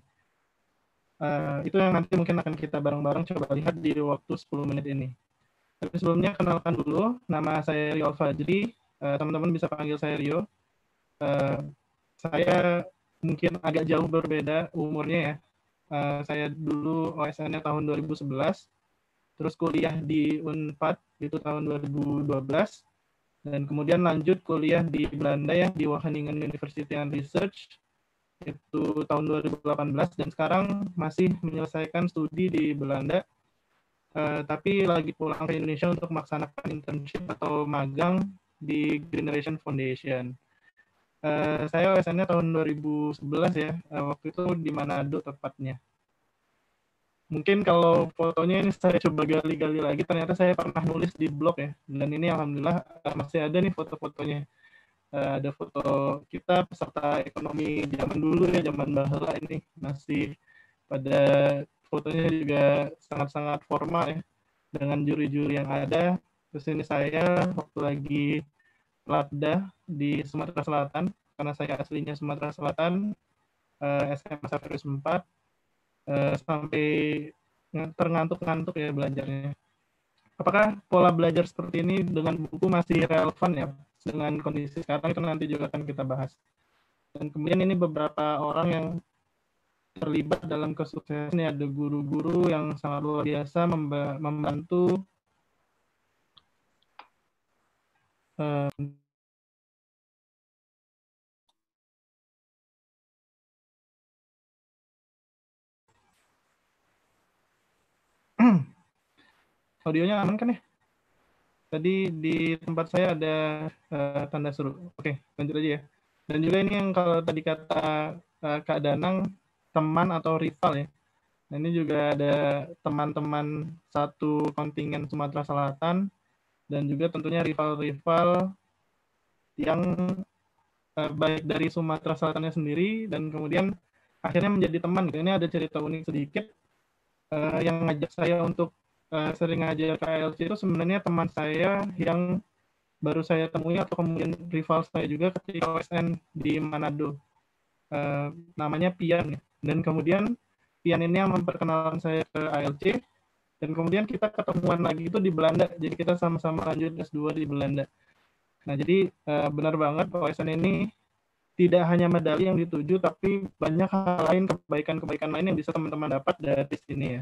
Itu yang nanti mungkin akan kita bareng-bareng coba lihat di waktu 10 menit ini. Tapi sebelumnya kenalkan dulu, nama saya Rio Al-Fajri, teman-teman bisa panggil saya Rio. Saya mungkin agak jauh berbeda umurnya ya. Saya dulu OSN-nya tahun 2011, terus kuliah di Unpad itu tahun 2012, dan kemudian lanjut kuliah di Belanda ya, di Wageningen University and Research itu tahun 2018, dan sekarang masih menyelesaikan studi di Belanda. Tapi lagi pulang ke Indonesia untuk melaksanakan internship atau magang di Generation Foundation. Saya OSN-nya tahun 2011 ya, waktu itu di Manado tepatnya. Mungkin kalau fotonya ini saya coba gali-gali lagi, ternyata saya pernah nulis di blog ya, dan ini alhamdulillah masih ada nih foto-fotonya. Ada foto kita peserta ekonomi zaman dulu ya, zaman baheula ini, masih pada fotonya juga sangat-sangat formal ya, dengan juri-juri yang ada. Terus ini saya waktu lagi Latda di Sumatera Selatan, karena saya aslinya Sumatera Selatan, SMA Saferus 4, sampai terngantuk-ngantuk ya belajarnya. Apakah pola belajar seperti ini dengan buku masih relevan ya dengan kondisi sekarang? Itu nanti juga akan kita bahas. Dan kemudian ini beberapa orang yang terlibat dalam kesuksesan, ada guru-guru yang sangat luar biasa membantu audionya aman kan ya? Tadi di tempat saya ada tanda seru. Oke, lanjut aja ya. Dan juga ini yang kalau tadi kata Kak Danang, teman atau rival ya. Nah, ini juga ada teman-teman satu kontingen Sumatera Selatan, dan juga tentunya rival-rival yang baik dari Sumatera Selatannya sendiri, dan kemudian akhirnya menjadi teman. Ini ada cerita unik sedikit yang ngajak saya untuk sering ngajar KLC itu sebenarnya teman saya yang baru saya temui, atau kemudian rival saya juga ketika OSN di Manado. Namanya Pian. Dan kemudian Pian ini yang memperkenalkan saya ke ALC, dan kemudian kita ketemuan lagi itu di Belanda. Jadi kita sama-sama lanjut S2 di Belanda. Nah, jadi benar banget OSN ini tidak hanya medali yang dituju, tapi banyak hal lain, kebaikan-kebaikan lain yang bisa teman-teman dapat dari sini ya.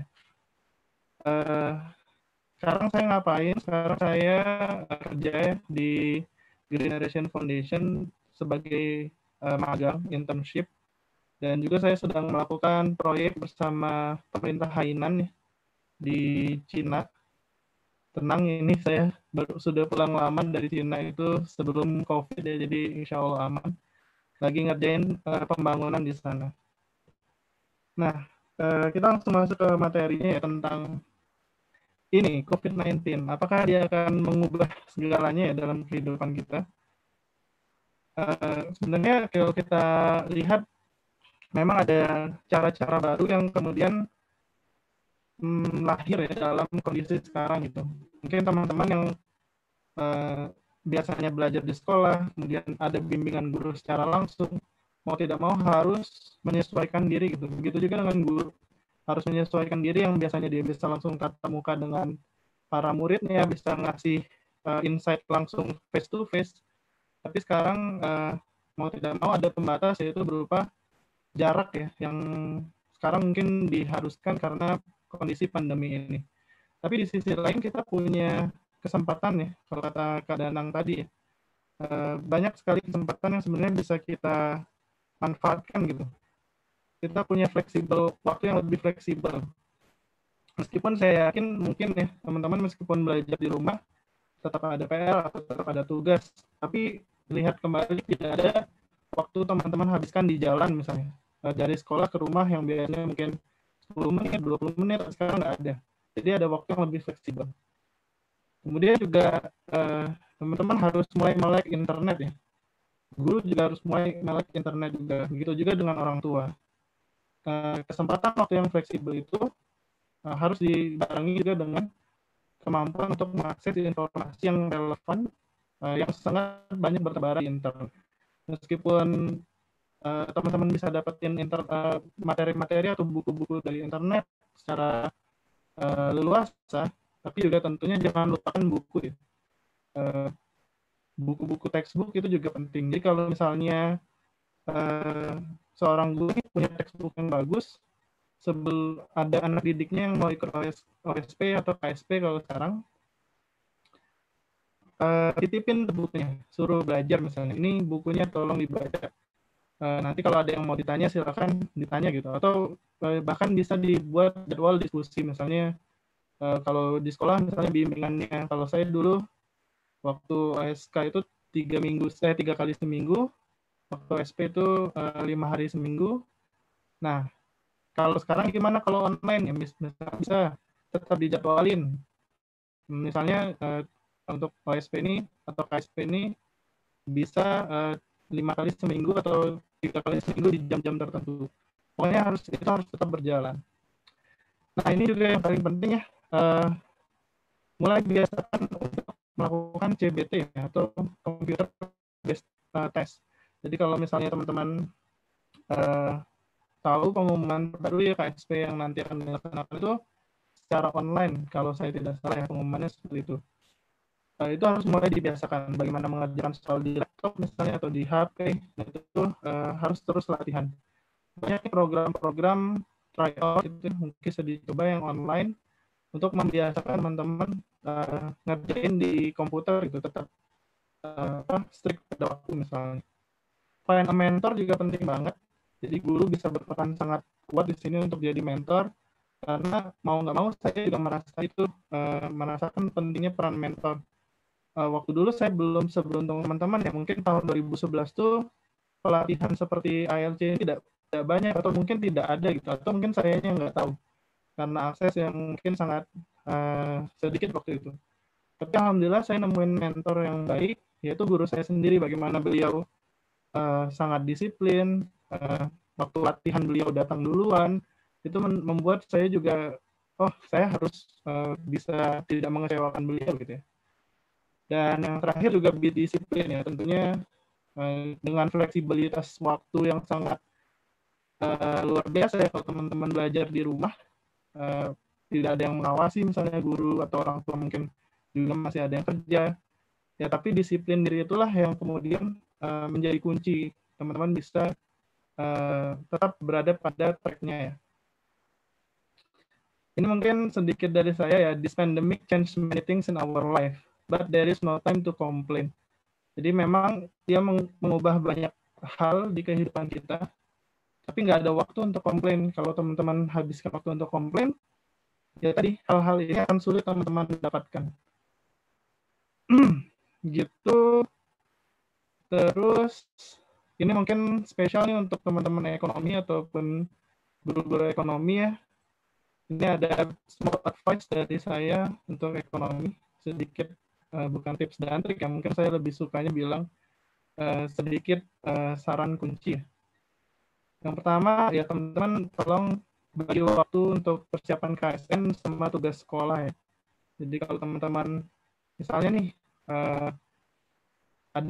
Sekarang saya ngapain? Sekarang saya kerja di Green Generation Foundation sebagai magang internship, dan juga saya sedang melakukan proyek bersama pemerintah Hainan ya, di Cina. Tenang, ini saya sudah pulang lama dari Cina itu sebelum COVID ya, jadi insya Allah aman. Lagi ngerjain pembangunan di sana. Nah, kita langsung masuk ke materinya ya, tentang ini COVID-19. Apakah dia akan mengubah segalanya ya dalam kehidupan kita? Sebenarnya kalau kita lihat, memang ada cara-cara baru yang kemudian lahir ya dalam kondisi sekarang gitu. Mungkin teman-teman yang biasanya belajar di sekolah, kemudian ada bimbingan guru secara langsung, mau tidak mau harus menyesuaikan diri gitu. Begitu juga dengan guru, harus menyesuaikan diri yang biasanya dia bisa langsung tatap muka dengan para muridnya, bisa ngasih insight langsung face to face. Tapi sekarang mau tidak mau ada pembatas, yaitu berupa jarak ya, yang sekarang mungkin diharuskan karena kondisi pandemi ini. Tapi di sisi lain kita punya kesempatan ya, kalau kata Kak Danang tadi ya, banyak sekali kesempatan yang sebenarnya bisa kita manfaatkan gitu. Kita punya waktu yang lebih fleksibel. Meskipun saya yakin mungkin ya teman-teman meskipun belajar di rumah tetap ada PR atau tetap ada tugas, tapi lihat kembali tidak ada waktu teman-teman habiskan di jalan misalnya, dari sekolah ke rumah yang biasanya mungkin 10 menit, 20 menit, sekarang nggak ada. Jadi ada waktu yang lebih fleksibel. Kemudian juga teman-teman harus mulai melek internet ya. Guru juga harus mulai melek internet juga. Begitu juga dengan orang tua. Kesempatan waktu yang fleksibel itu harus dibarengi juga dengan kemampuan untuk mengakses informasi yang relevan, yang sangat banyak bertebaran di internet. Meskipun teman-teman bisa dapetin materi-materi atau buku-buku dari internet secara leluasa, tapi juga tentunya jangan lupakan buku ya. Buku-buku textbook itu juga penting. Jadi kalau misalnya seorang guru punya textbook yang bagus, sebelum ada anak didiknya yang mau ikut OSP atau KSP kalau sekarang, titipin bukunya, suruh belajar misalnya. Ini bukunya tolong dibaca. Nanti kalau ada yang mau ditanya silakan ditanya gitu, atau bahkan bisa dibuat jadwal diskusi misalnya. Kalau di sekolah misalnya bimbingannya, kalau saya dulu waktu ASK itu 3 kali seminggu, waktu SP itu 5 hari seminggu. Nah, kalau sekarang gimana kalau online ya, bisa tetap dijadwalin. Misalnya untuk OSP ini atau KSP ini bisa 5 kali seminggu atau 3 kali seminggu di jam-jam tertentu. Pokoknya itu harus tetap berjalan. Nah, ini juga yang paling penting ya, mulai biasakan untuk melakukan CBT ya, atau computer based test. Jadi kalau misalnya teman-teman tahu pengumuman baru ya KSP yang nanti akan dilaksanakan itu secara online, kalau saya tidak salah ya pengumumannya seperti itu. Itu harus mulai dibiasakan bagaimana mengerjakan soal di laptop misalnya atau di HP. Nah, itu harus terus latihan. Banyak program-program tryout itu mungkin bisa dicoba yang online untuk membiasakan teman-teman ngerjain di komputer itu tetap strict pada waktu misalnya. Find a mentor juga penting banget. Jadi guru bisa berperan sangat kuat di sini untuk jadi mentor, karena mau nggak mau saya juga merasakan pentingnya peran mentor. Waktu dulu saya belum seberuntung teman-teman ya, mungkin tahun 2011 tuh pelatihan seperti ILC ini tidak banyak atau mungkin tidak ada gitu, atau mungkin sayanya nggak tahu karena akses yang mungkin sangat sedikit waktu itu. Tapi alhamdulillah saya nemuin mentor yang baik, yaitu guru saya sendiri. Bagaimana beliau sangat disiplin, waktu latihan beliau datang duluan, itu membuat saya juga, saya harus bisa tidak mengecewakan beliau gitu ya. Dan yang terakhir juga disiplin ya, tentunya dengan fleksibilitas waktu yang sangat luar biasa ya. Kalau teman-teman belajar di rumah, tidak ada yang mengawasi misalnya guru atau orang tua, mungkin juga masih ada yang kerja ya, tapi disiplin diri itulah yang kemudian menjadi kunci teman-teman bisa tetap berada pada track-nya ya. Ini mungkin sedikit dari saya ya. This pandemic changed many things in our life, but there is no time to complain. Jadi memang dia mengubah banyak hal di kehidupan kita, tapi nggak ada waktu untuk komplain. Kalau teman-teman habiskan waktu untuk komplain, ya tadi hal-hal ini akan sulit teman-teman dapatkan. Gitu. Terus ini mungkin spesial nih untuk teman-teman ekonomi ataupun guru-guru ekonomi ya. Ini ada small advice dari saya untuk ekonomi, sedikit bukan tips dan trik ya, mungkin saya lebih sukanya bilang sedikit saran kunci. Yang pertama ya teman-teman tolong bagi waktu untuk persiapan KSN sama tugas sekolah ya. Jadi kalau teman-teman misalnya nih ada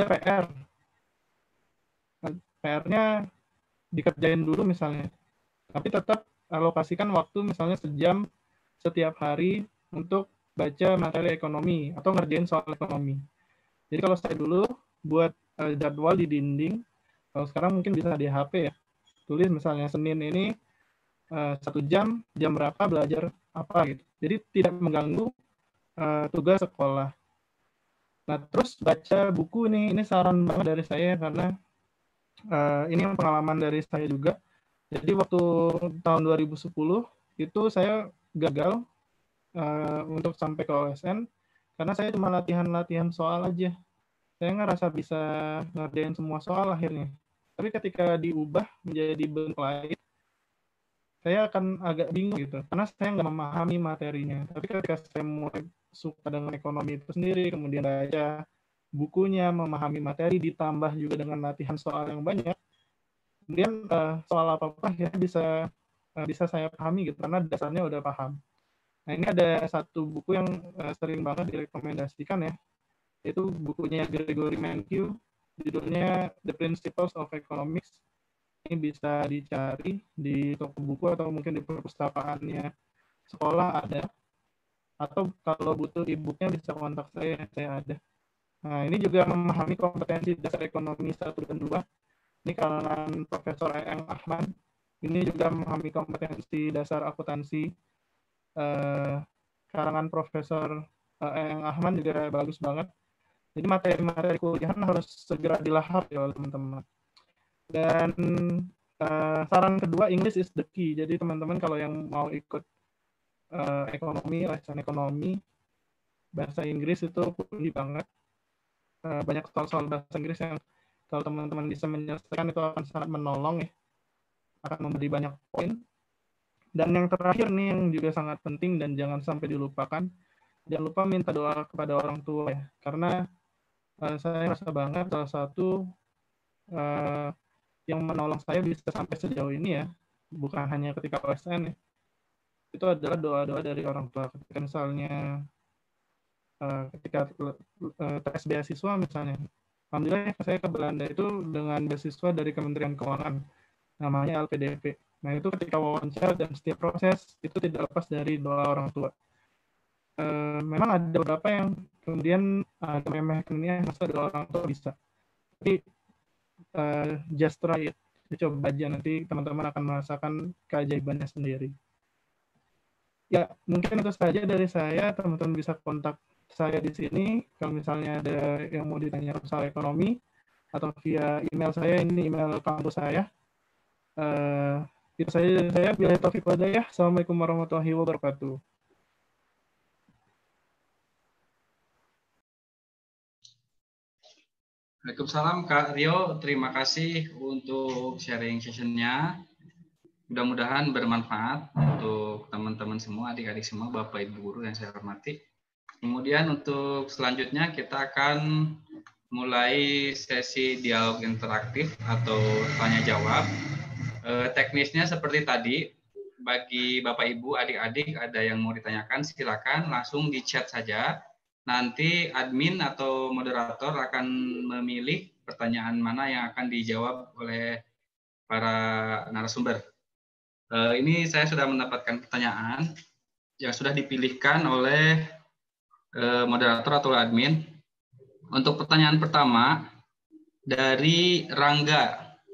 PR-nya dikerjain dulu misalnya, tapi tetap alokasikan waktu misalnya sejam setiap hari untuk baca materi ekonomi atau ngerjain soal ekonomi. Jadi kalau saya dulu buat jadwal di dinding, kalau sekarang mungkin bisa di HP ya, tulis misalnya Senin ini 1 jam berapa belajar apa gitu. Jadi tidak mengganggu tugas sekolah. Nah terus baca buku nih, ini saran banget dari saya karena ini pengalaman dari saya juga. Jadi waktu tahun 2010 itu saya gagal untuk sampai ke OSN karena saya cuma latihan soal aja. Saya ngerasa bisa ngerjain semua soal akhirnya. Tapi ketika diubah menjadi bentuk lain, saya akan agak bingung gitu, karena saya nggak memahami materinya. Tapi ketika saya mulai suka dengan ekonomi itu sendiri, kemudian baca bukunya, memahami materi, ditambah juga dengan latihan soal yang banyak, kemudian soal apa-apa ya bisa saya pahami gitu, karena dasarnya udah paham. Nah ini ada satu buku yang sering banget direkomendasikan ya, yaitu bukunya Gregory Mankiw, judulnya The Principles of Economics. Ini bisa dicari di toko buku atau mungkin di perpustakaannya sekolah ada. Atau kalau butuh e-booknya bisa kontak saya ada. Nah ini juga memahami kompetensi dasar ekonomi 1 dan 2. Ini kalangan Profesor E.Eng Ahmad. Ini juga memahami kompetensi dasar akuntansi. Karangan Profesor E.Eng Ahmad juga bagus banget. Jadi materi-materi kuliahan harus segera dilahap ya teman-teman. Dan saran kedua, English is the key. Jadi teman-teman kalau yang mau ikut ekonomi, lesan ekonomi, bahasa Inggris itu kunci banget. Banyak soal-soal bahasa Inggris yang kalau teman-teman bisa menyelesaikan itu akan sangat menolong ya. Akan memberi banyak poin. Dan yang terakhir nih yang juga sangat penting dan jangan sampai dilupakan, jangan lupa minta doa kepada orang tua ya. Karena saya rasa banget salah satu yang menolong saya bisa sampai sejauh ini ya, bukan hanya ketika OSN ya, itu adalah doa-doa dari orang tua. Ketika misalnya ketika tes beasiswa misalnya, alhamdulillah saya ke Belanda itu dengan beasiswa dari Kementerian Keuangan, namanya LPDP. Nah itu ketika wawancara dan setiap proses itu tidak lepas dari doa orang tua. Memang ada beberapa yang kemudian meremehkannya, masa doa orang tua bisa, tapi just try it, coba aja, nanti teman-teman akan merasakan keajaibannya sendiri. Ya mungkin itu saja dari saya. Teman-teman bisa kontak saya di sini kalau misalnya ada yang mau ditanya soal ekonomi, atau via email saya, ini email kampus saya. Itu saja dari saya. Billahi taufiq wal hidayah. Assalamualaikum warahmatullahi wabarakatuh. Waalaikumsalam Kak Rio, terima kasih untuk sharing sessionnya. Mudah-mudahan bermanfaat untuk teman-teman semua, adik-adik semua, Bapak Ibu Guru yang saya hormati. Kemudian untuk selanjutnya kita akan mulai sesi dialog interaktif atau tanya jawab. Teknisnya seperti tadi, bagi Bapak Ibu, adik-adik ada yang mau ditanyakan silakan langsung di chat saja. Nanti admin atau moderator akan memilih pertanyaan mana yang akan dijawab oleh para narasumber. Ini saya sudah mendapatkan pertanyaan yang sudah dipilihkan oleh moderator atau admin. Untuk pertanyaan pertama dari Rangga.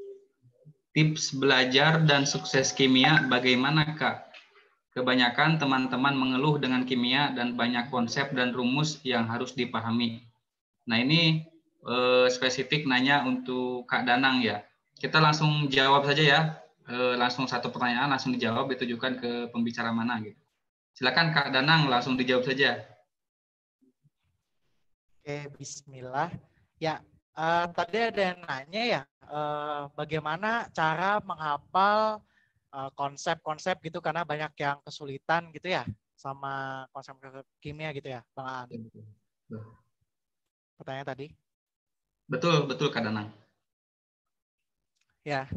tips belajar dan sukses kimia bagaimana, Kak? Kebanyakan teman-teman mengeluh dengan kimia dan banyak konsep dan rumus yang harus dipahami. Nah, ini spesifik nanya untuk Kak Danang ya. Kita langsung jawab saja ya. Langsung satu pertanyaan langsung dijawab, ditujukan ke pembicara mana gitu. Silakan Kak Danang, langsung dijawab saja. Oke, bismillah. Ya, tadi ada yang nanya ya, bagaimana cara menghafal konsep-konsep gitu, karena banyak yang kesulitan gitu ya sama konsep-konsep kimia gitu ya, Bang Aan. Pertanyaan tadi. Betul, betul Kak Danang. Ya,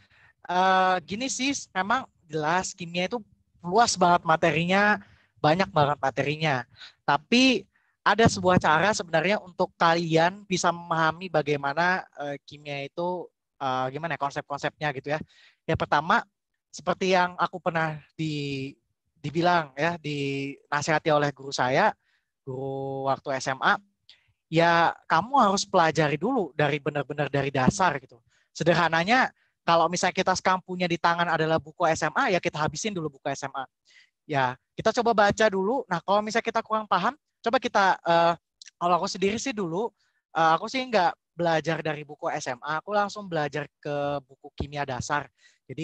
gini sih, memang jelas kimia itu luas banget materinya, banyak banget materinya. Tapi ada sebuah cara sebenarnya untuk kalian bisa memahami bagaimana kimia itu gimana ya, konsep-konsepnya gitu ya. Yang pertama, seperti yang aku pernah dibilang ya, dinasihati oleh guru saya, guru waktu SMA, ya kamu harus pelajari dulu dari benar-benar dari dasar gitu. Sederhananya, kalau misalnya kita sekarang punya di tangan adalah buku SMA, ya kita habisin dulu buku SMA. Ya, kita coba baca dulu. Nah, kalau misalnya kita kurang paham, coba kita, kalau aku sendiri sih dulu, aku sih nggak belajar dari buku SMA, aku langsung belajar ke buku kimia dasar. Jadi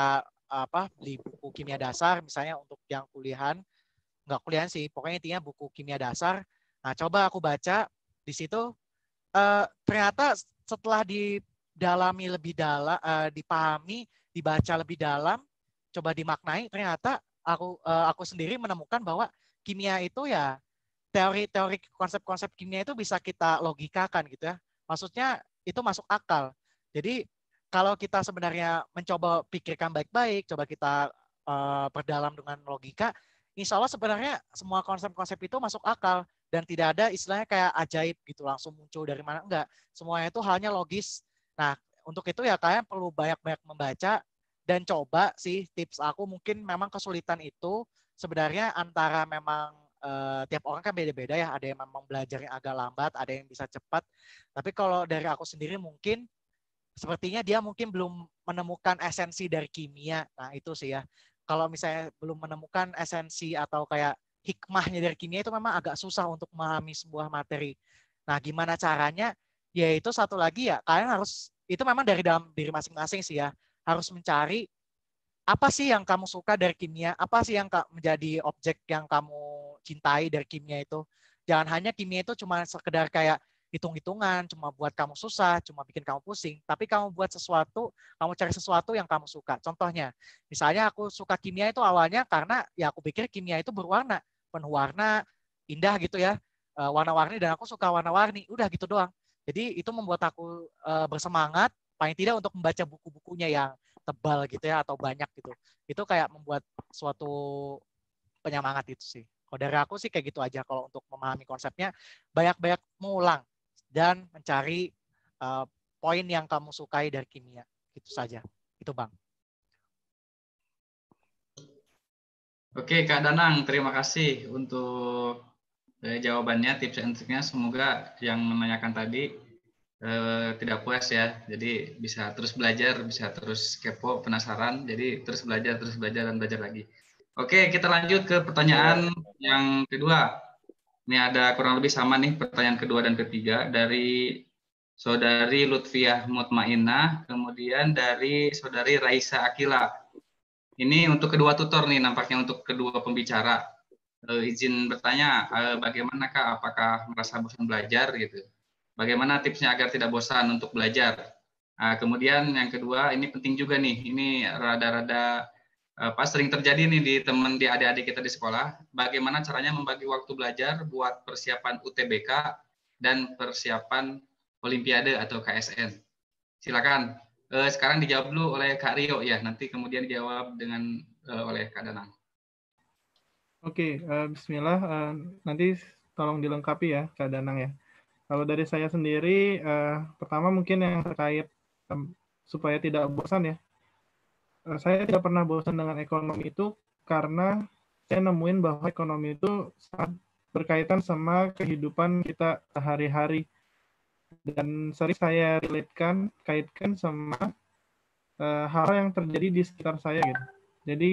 beli buku kimia dasar, misalnya untuk yang kuliahan, nggak kuliahan sih, pokoknya intinya buku kimia dasar. Nah, coba aku baca, di situ ternyata setelah didalami lebih dalam, dipahami, dibaca lebih dalam, coba dimaknai, ternyata aku sendiri menemukan bahwa kimia itu ya teori-teori konsep-konsep kimia itu bisa kita logikakan gitu ya. Maksudnya itu masuk akal. Jadi kalau kita sebenarnya mencoba pikirkan baik-baik, coba kita perdalam dengan logika, insya Allah sebenarnya semua konsep-konsep itu masuk akal. Dan tidak ada istilahnya kayak ajaib gitu langsung muncul dari mana, enggak. Semuanya itu halnya logis. Nah, untuk itu ya kalian perlu banyak-banyak membaca dan coba sih, tips aku mungkin memang kesulitan itu sebenarnya antara memang tiap orang kan beda-beda ya, ada yang memang belajarnya agak lambat, ada yang bisa cepat. Tapi kalau dari aku sendiri mungkin sepertinya dia mungkin belum menemukan esensi dari kimia. Nah, itu sih ya. Kalau misalnya belum menemukan esensi atau kayak hikmahnya dari kimia itu memang agak susah untuk memahami sebuah materi. Nah, gimana caranya? Yaitu satu lagi ya, kalian harus, itu memang dari dalam diri masing-masing sih ya, harus mencari apa sih yang kamu suka dari kimia, apa sih yang menjadi objek yang kamu cintai dari kimia itu. Jangan hanya kimia itu cuma sekedar kayak hitung-hitungan, cuma buat kamu susah, cuma bikin kamu pusing, tapi kamu buat sesuatu, kamu cari sesuatu yang kamu suka. Contohnya, misalnya aku suka kimia itu awalnya karena ya aku pikir kimia itu berwarna, penuh warna, indah gitu ya, warna-warni, dan aku suka warna-warni, udah gitu doang. Jadi itu membuat aku bersemangat, paling tidak untuk membaca buku-bukunya yang tebal gitu ya, atau banyak gitu. Itu kayak membuat suatu penyemangat itu sih. Kalau dari aku sih kayak gitu aja kalau untuk memahami konsepnya, banyak-banyak mengulang dan mencari poin yang kamu sukai dari kimia. Itu saja. Itu Bang. Oke Kak Danang, terima kasih untuk jawabannya, tips and triknya. Semoga yang menanyakan tadi tidak puas ya. Jadi bisa terus belajar, bisa terus kepo, penasaran. Jadi terus belajar dan belajar lagi. Oke, kita lanjut ke pertanyaan yang kedua. Ini ada kurang lebih sama nih pertanyaan kedua dan ketiga dari Saudari Lutfiah Mutmainah, kemudian dari Saudari Raisa Akila. Ini untuk kedua tutor nih, nampaknya untuk kedua pembicara. Izin bertanya, bagaimana Kak? Apakah merasa bosan belajar gitu? Bagaimana tipsnya agar tidak bosan untuk belajar? Nah, kemudian yang kedua, ini penting juga nih. Ini rada-rada sering terjadi nih di adik-adik kita di sekolah. Bagaimana caranya membagi waktu belajar buat persiapan UTBK dan persiapan Olimpiade atau KSN? Silakan. Sekarang dijawab dulu oleh Kak Rio ya, nanti kemudian dijawab dengan oleh Kak Danang. Oke, Bismillah. Nanti tolong dilengkapi ya Kak Danang ya. Kalau dari saya sendiri, pertama mungkin yang terkait supaya tidak bosan ya. Saya tidak pernah bosan dengan ekonomi itu karena saya nemuin bahwa ekonomi itu sangat berkaitan sama kehidupan kita sehari-hari. Dan sering saya kaitkan sama hal yang terjadi di sekitar saya gitu. Jadi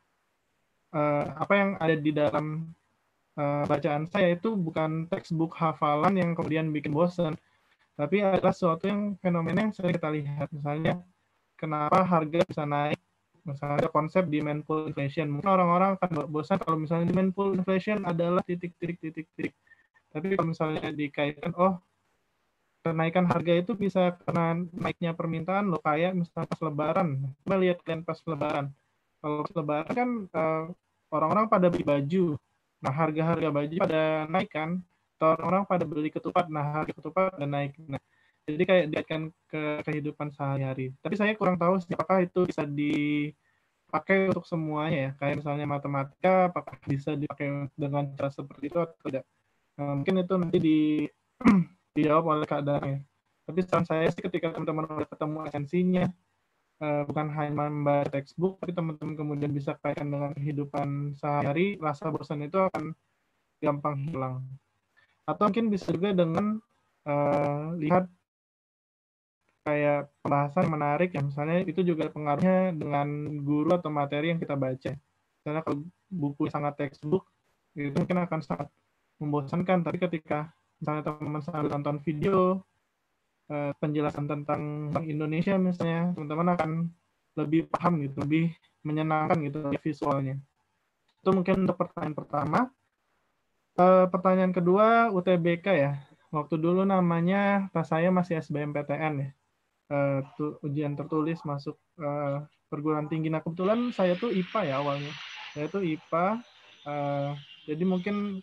apa yang ada di dalam bacaan saya itu bukan textbook hafalan yang kemudian bikin bosan, tapi adalah sesuatu yang fenomena yang sering kita lihat. Misalnya kenapa harga bisa naik, misalnya konsep demand pull inflation. Mungkin orang-orang akan bosan kalau misalnya demand pull inflation adalah titik. Tapi kalau misalnya dikaitkan, oh kenaikan harga itu bisa karena naiknya permintaan loh, kayak misalnya pas lebaran. Coba lihat kalian pas lebaran. Kalau pas lebaran kan orang-orang pada beli baju. Nah, harga-harga baju pada naik kan. Orang-orang pada beli ketupat. Nah, harga ketupat pada naik. Nah, jadi kayak dikaitkan ke kehidupan sehari-hari. Tapi saya kurang tahu apakah itu bisa dipakai untuk semuanya ya. Kayak misalnya matematika, apakah bisa dipakai dengan cara seperti itu atau tidak. Nah, mungkin itu nanti dijawab oleh Kak Dara. Tapi saran saya sih ketika teman-teman udah ketemu esensinya, bukan hanya membaca textbook, tapi teman-teman kemudian bisa kaitkan dengan kehidupan sehari-hari, rasa bosan itu akan gampang hilang. Atau mungkin bisa juga dengan lihat kayak pembahasan yang menarik, ya misalnya itu juga pengaruhnya dengan guru atau materi yang kita baca. Misalnya kalau buku sangat textbook, itu mungkin akan sangat membosankan, tapi ketika misalnya teman-teman sambil nonton video penjelasan tentang Bank Indonesia misalnya, teman-teman akan lebih paham gitu, lebih menyenangkan gitu visualnya. Itu mungkin untuk pertanyaan pertama. Pertanyaan kedua, UTBK ya. Waktu dulu namanya pas saya masih SBMPTN ya. Ujian tertulis masuk perguruan tinggi. Nah kebetulan saya tuh IPA ya awalnya. Saya tuh IPA. Jadi mungkin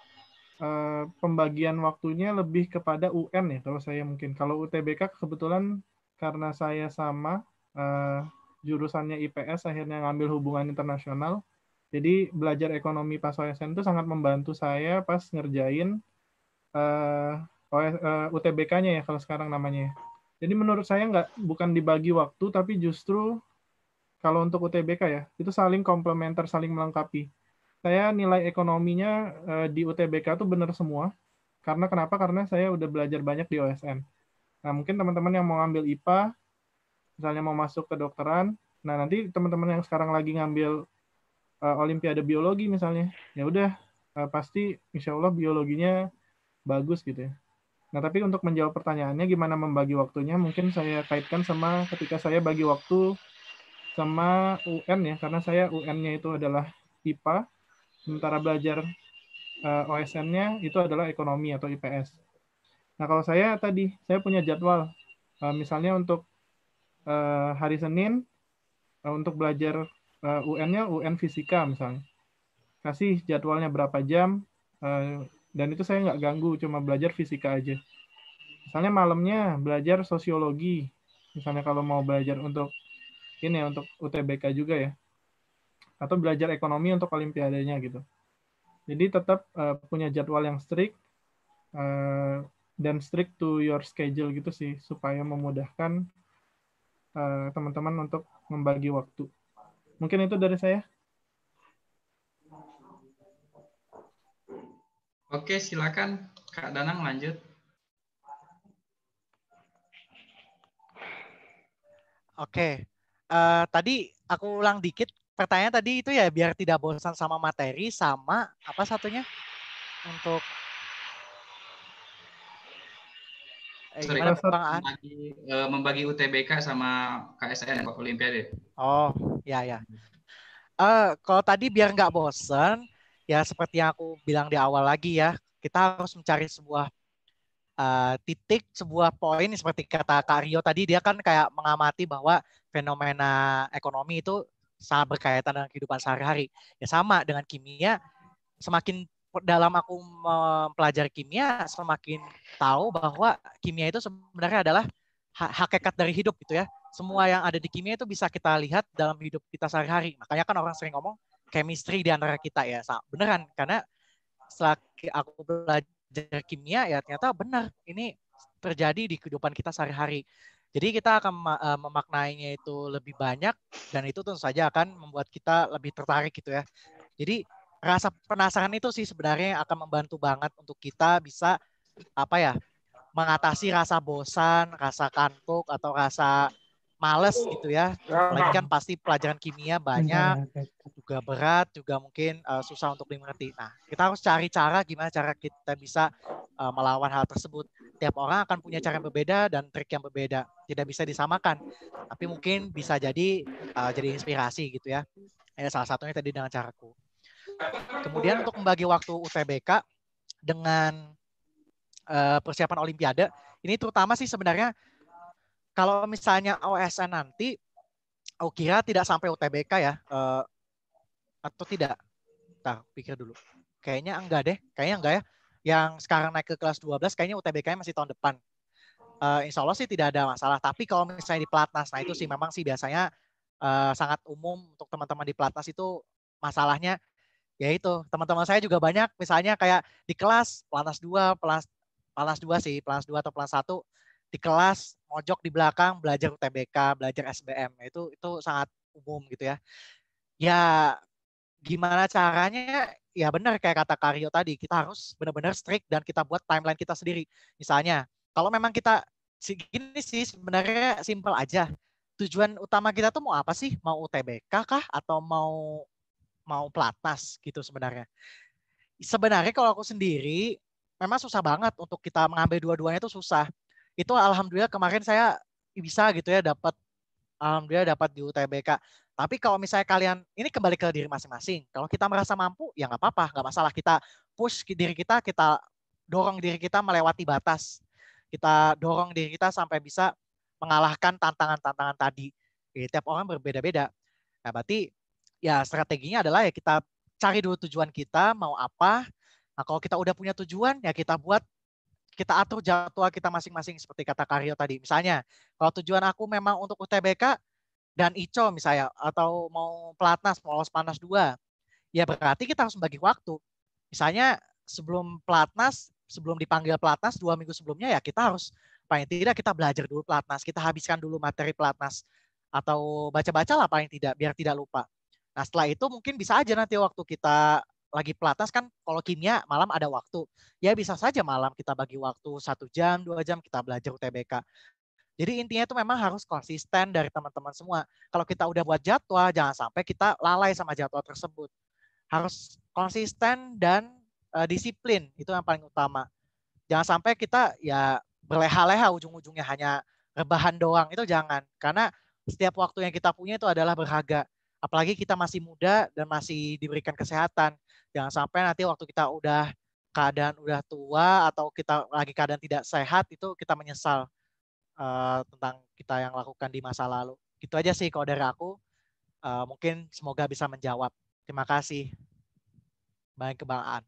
pembagian waktunya lebih kepada UN ya kalau saya mungkin. Kalau UTBK kebetulan karena saya sama jurusannya IPS akhirnya ngambil hubungan internasional. Jadi belajar ekonomi pas OSN itu sangat membantu saya pas ngerjain UTBK-nya ya kalau sekarang namanya. Jadi menurut saya bukan dibagi waktu, tapi justru kalau untuk UTBK ya, itu saling komplementer, saling melengkapi. Saya nilai ekonominya di UTBK itu benar semua. Karena kenapa? Karena saya udah belajar banyak di OSN. Nah, mungkin teman-teman yang mau ngambil IPA, misalnya mau masuk ke kedokteran, nah nanti teman-teman yang sekarang lagi ngambil Olimpiade Biologi misalnya, ya udah pasti insya Allah biologinya bagus gitu ya. Nah, tapi untuk menjawab pertanyaannya gimana membagi waktunya, mungkin saya kaitkan sama ketika saya bagi waktu sama UN ya, karena saya UN-nya itu adalah IPA, sementara belajar OSN-nya itu adalah ekonomi atau IPS. Nah, kalau saya tadi, saya punya jadwal. Misalnya untuk hari Senin, untuk belajar UN-nya UN Fisika misalnya. Kasih jadwalnya berapa jam, dan itu saya nggak ganggu, cuma belajar fisika aja. Misalnya malamnya belajar sosiologi, misalnya kalau mau belajar untuk ini ya, untuk UTBK juga ya, atau belajar ekonomi untuk olimpiadanya gitu. Jadi tetap punya jadwal yang strict dan strict to your schedule gitu sih, supaya memudahkan teman-teman untuk membagi waktu. Mungkin itu dari saya. Oke, silakan Kak Danang lanjut. Oke, tadi aku ulang dikit. Pertanyaan tadi itu ya biar tidak bosan sama materi, sama apa satunya untuk membagi UTBK sama KSN Olimpiade. Oh, ya. Kalau tadi biar nggak bosan, ya seperti yang aku bilang di awal lagi ya, kita harus mencari sebuah titik, sebuah poin seperti kata Kak Rio tadi, dia kan kayak mengamati bahwa fenomena ekonomi itu sangat berkaitan dengan kehidupan sehari-hari. Ya sama dengan kimia, semakin dalam aku mempelajari kimia, semakin tahu bahwa kimia itu sebenarnya adalah hakikat dari hidup gitu ya. Semua yang ada di kimia itu bisa kita lihat dalam hidup kita sehari-hari. Makanya kan orang sering ngomong chemistry di antara kita ya. Beneran, karena setelah aku belajar kimia ya ternyata benar ini terjadi di kehidupan kita sehari-hari. Jadi kita akan memaknainya itu lebih banyak dan itu tentu saja akan membuat kita lebih tertarik gitu ya. Jadi rasa penasaran itu sih sebenarnya akan membantu banget untuk kita bisa mengatasi rasa bosan, rasa kantuk atau rasa males gitu ya. Apalagi kan pasti pelajaran kimia banyak, juga berat, juga mungkin susah untuk dimengerti. Nah, kita harus cari cara gimana cara kita bisa melawan hal tersebut. Tiap orang akan punya cara yang berbeda dan trik yang berbeda. Tidak bisa disamakan. Tapi mungkin bisa jadi inspirasi gitu ya. Salah satunya tadi dengan caraku. Kemudian untuk membagi waktu UTBK dengan persiapan Olimpiade, ini terutama sih sebenarnya kalau misalnya OSN nanti, aku kira tidak sampai UTBK ya, atau tidak? Ntar, pikir dulu. Kayaknya enggak deh, kayaknya enggak ya. Yang sekarang naik ke kelas 12, kayaknya UTBK-nya masih tahun depan. Insya Allah sih tidak ada masalah. Tapi kalau misalnya di Pelatnas, nah itu sih memang sih biasanya sangat umum untuk teman-teman di Pelatnas itu masalahnya, yaitu teman-teman saya juga banyak, misalnya kayak di kelas Pelatnas 2, Pelatnas 2 sih, Pelatnas 2 atau Pelatnas 1, di kelas mojok di belakang belajar UTBK, belajar SBM. Itu sangat umum gitu ya. Ya gimana caranya? Ya benar kayak kata Karyo tadi, kita harus benar-benar strict dan kita buat timeline kita sendiri. Misalnya, kalau memang kita gini sih sebenarnya simple aja. Tujuan utama kita tuh mau apa sih? Mau UTBK kah atau mau Pelatnas gitu sebenarnya. Sebenarnya kalau aku sendiri memang susah banget untuk kita mengambil dua-duanya itu susah. Itu alhamdulillah kemarin saya bisa gitu ya alhamdulillah dapat di UTBK. Tapi kalau misalnya kalian, ini kembali ke diri masing-masing. Kalau kita merasa mampu, ya nggak apa-apa, nggak masalah. Kita push diri kita dorong diri kita melewati batas. Kita dorong diri kita sampai bisa mengalahkan tantangan-tantangan tadi. Jadi, tiap orang berbeda-beda. Nah, berarti ya strateginya adalah ya kita cari dulu tujuan kita, mau apa. Nah, kalau kita udah punya tujuan, ya kita atur jadwal kita masing-masing seperti kata Karyo tadi. Misalnya, kalau tujuan aku memang untuk UTBK dan ICO misalnya, atau mau Pelatnas, mau lolos Pelatnas 2, ya berarti kita harus membagi waktu. Misalnya sebelum Pelatnas, sebelum dipanggil Pelatnas 2 minggu sebelumnya, ya kita harus paling tidak kita belajar dulu Pelatnas, kita habiskan dulu materi Pelatnas, atau baca-baca lah paling tidak, biar tidak lupa. Nah setelah itu mungkin bisa aja nanti waktu kita lagi Pelatnas kan, kalau kimia malam ada waktu, ya bisa saja malam kita bagi waktu 1 jam, 2 jam kita belajar UTBK. Jadi intinya itu memang harus konsisten dari teman-teman semua. Kalau kita udah buat jadwal, jangan sampai kita lalai sama jadwal tersebut. Harus konsisten dan disiplin, itu yang paling utama. Jangan sampai kita ya berleha-leha ujung-ujungnya hanya rebahan doang, itu jangan. Karena setiap waktu yang kita punya itu adalah berharga. Apalagi kita masih muda dan masih diberikan kesehatan. Jangan sampai nanti waktu kita keadaan udah tua atau kita lagi keadaan tidak sehat, itu kita menyesal tentang kita yang lakukan di masa lalu. Gitu aja sih kalau dari aku. Mungkin semoga bisa menjawab. Terima kasih. Baik kebanggaan.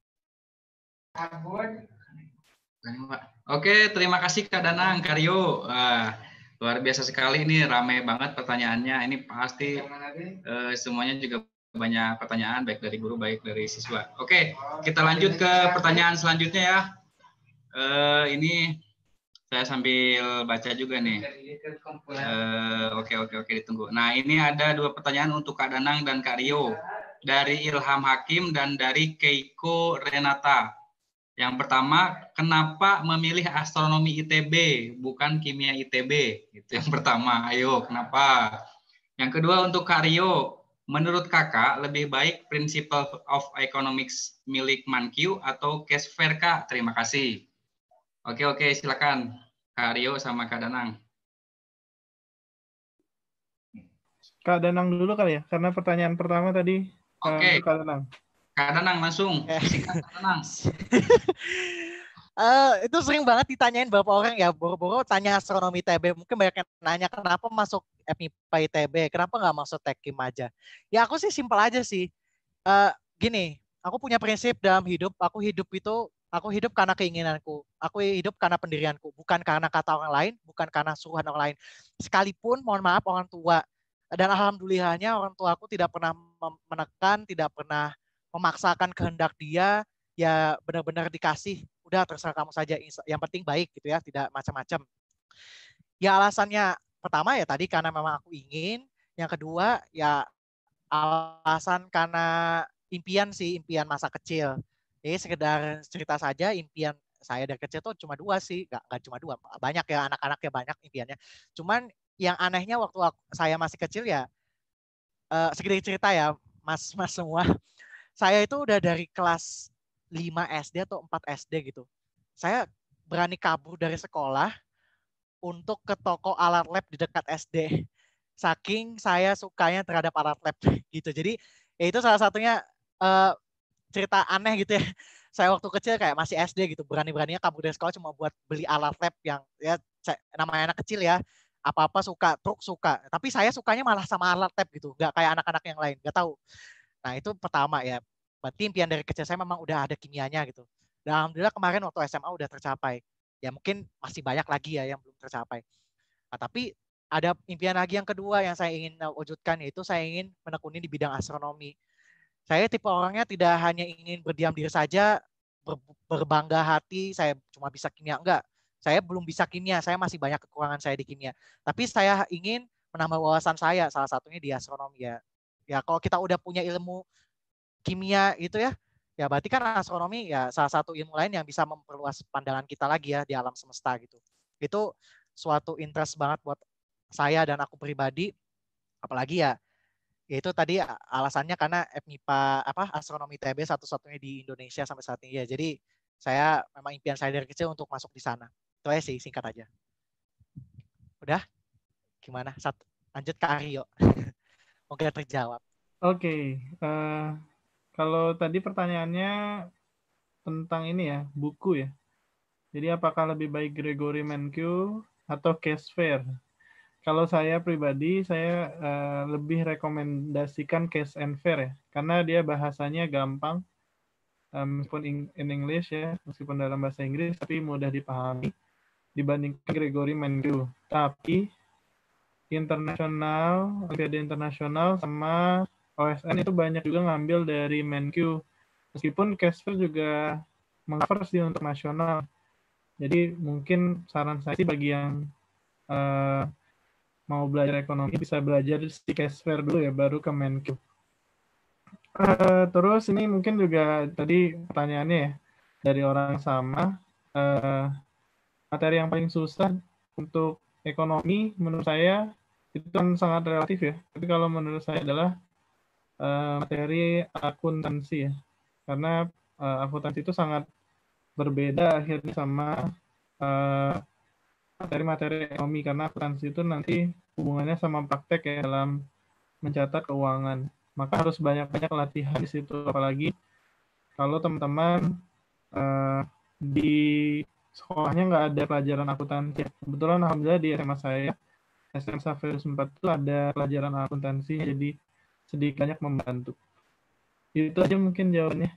Oke, terima kasih Kak Danang, Karyo. Luar biasa sekali, ini ramai banget pertanyaannya. Ini pasti semuanya juga banyak pertanyaan, baik dari guru, baik dari siswa. Oke, kita lanjut ke pertanyaan selanjutnya ya. Ini saya sambil baca juga nih. Oke, ditunggu. Nah, ini ada 2 pertanyaan untuk Kak Danang dan Kak Rio. Dari Ilham Hakim dan dari Keiko Renata. Yang pertama, kenapa memilih astronomi ITB, bukan kimia ITB? Itu yang pertama. Ayo, kenapa? Yang kedua untuk Kak Rio. Menurut kakak, lebih baik Principle of Economics milik Mankyu atau Cash Fair, Kak? Terima kasih. Oke, silakan Kak Rio sama Kak Danang. Kak Danang dulu kali ya, karena pertanyaan pertama tadi. Oke. Kak Danang. Kak Danang langsung. Singkat Kak Danang. Itu sering banget ditanyain beberapa orang ya, boro-boro tanya astronomi ITB. Mungkin banyak yang nanya kenapa masuk FMIPA ITB, kenapa nggak masuk Tekim aja. Ya aku sih simpel aja sih. Gini, aku punya prinsip dalam hidup. Aku hidup karena keinginanku. Aku hidup karena pendirianku. Bukan karena kata orang lain, bukan karena suruhan orang lain. Sekalipun, mohon maaf, orang tua. Dan alhamdulillahnya orang tua aku tidak pernah menekan, tidak pernah memaksakan kehendak dia. Ya benar-benar dikasih. Udah terserah kamu saja. Yang penting baik gitu ya, tidak macam-macam. Ya alasannya pertama ya tadi karena memang aku ingin. Yang kedua ya alasan karena impian masa kecil. Jadi sekedar cerita saja, impian saya dari kecil tuh cuma 2 sih, nggak cuma 2, banyak ya anak-anak ya banyak impiannya. Cuman yang anehnya waktu saya masih kecil ya, sedikit cerita ya, mas semua. Saya itu udah dari kelas 5 SD atau 4 SD gitu. Saya berani kabur dari sekolah untuk ke toko alat lab di dekat SD. Saking saya sukanya terhadap alat lab gitu. Jadi ya itu salah satunya cerita aneh gitu ya. Saya waktu kecil kayak masih SD gitu, berani-beraninya kabur dari sekolah cuma buat beli alat lab yang ya namanya anak kecil ya, apa-apa suka, truk suka. Tapi saya sukanya malah sama alat lab gitu, nggak kayak anak-anak yang lain, nggak tahu. Nah itu pertama ya, berarti impian dari kecil saya memang udah ada kimianya gitu. Dan alhamdulillah kemarin waktu SMA udah tercapai. Ya mungkin masih banyak lagi ya yang belum tercapai. Nah, tapi ada impian lagi yang kedua yang saya ingin wujudkan, yaitu saya ingin menekuni di bidang astronomi. Saya tipe orangnya tidak hanya ingin berdiam diri saja, berbangga hati, saya cuma bisa kimia. Enggak, saya belum bisa kimia, saya masih banyak kekurangan saya di kimia. Tapi saya ingin menambah wawasan saya, salah satunya di astronomi ya. Ya kalau kita udah punya ilmu kimia itu ya, ya berarti kan astronomi ya salah satu ilmu lain yang bisa memperluas pandangan kita lagi ya di alam semesta gitu. Itu suatu interest banget buat saya dan aku pribadi, apalagi ya itu tadi alasannya karena FMIPA astronomi TB satu-satunya di Indonesia sampai saat ini ya. Jadi saya memang impian saya dari kecil untuk masuk di sana. Itu aja sih, singkat aja. Udah? Gimana? Lanjut ke Aryo. Mungkin terjawab. Oke. Kalau tadi pertanyaannya tentang ini ya, buku ya. Jadi apakah lebih baik Gregory Mankiw atau Case Fair? Kalau saya pribadi, saya lebih rekomendasikan Case and Fair ya, karena dia bahasanya gampang, meskipun in English ya, meskipun dalam bahasa Inggris, tapi mudah dipahami dibandingkan Gregory Mankiw. Tapi Olimpiade internasional sama OSN itu banyak juga ngambil dari Mankiw. Meskipun Case Fair juga meng-cover sih untuk nasional. Jadi mungkin saran saya sih bagi yang mau belajar ekonomi bisa belajar di Case Fair dulu ya, baru ke Mankiw. Terus ini mungkin juga tadi pertanyaannya ya dari orang sama, materi yang paling susah untuk ekonomi menurut saya itu kan sangat relatif ya. Tapi kalau menurut saya adalah materi akuntansi ya, karena akuntansi itu sangat berbeda akhirnya sama materi-materi ekonomi, karena akuntansi itu nanti hubungannya sama praktek ya dalam mencatat keuangan. Maka harus banyak-banyak latihan di situ, apalagi kalau teman-teman di sekolahnya nggak ada pelajaran akuntansi. Kebetulan alhamdulillah di SMA saya, SMA Saferus 4 itu ada pelajaran akuntansi, jadi sedikit banyak membantu. Itu aja mungkin jawabannya.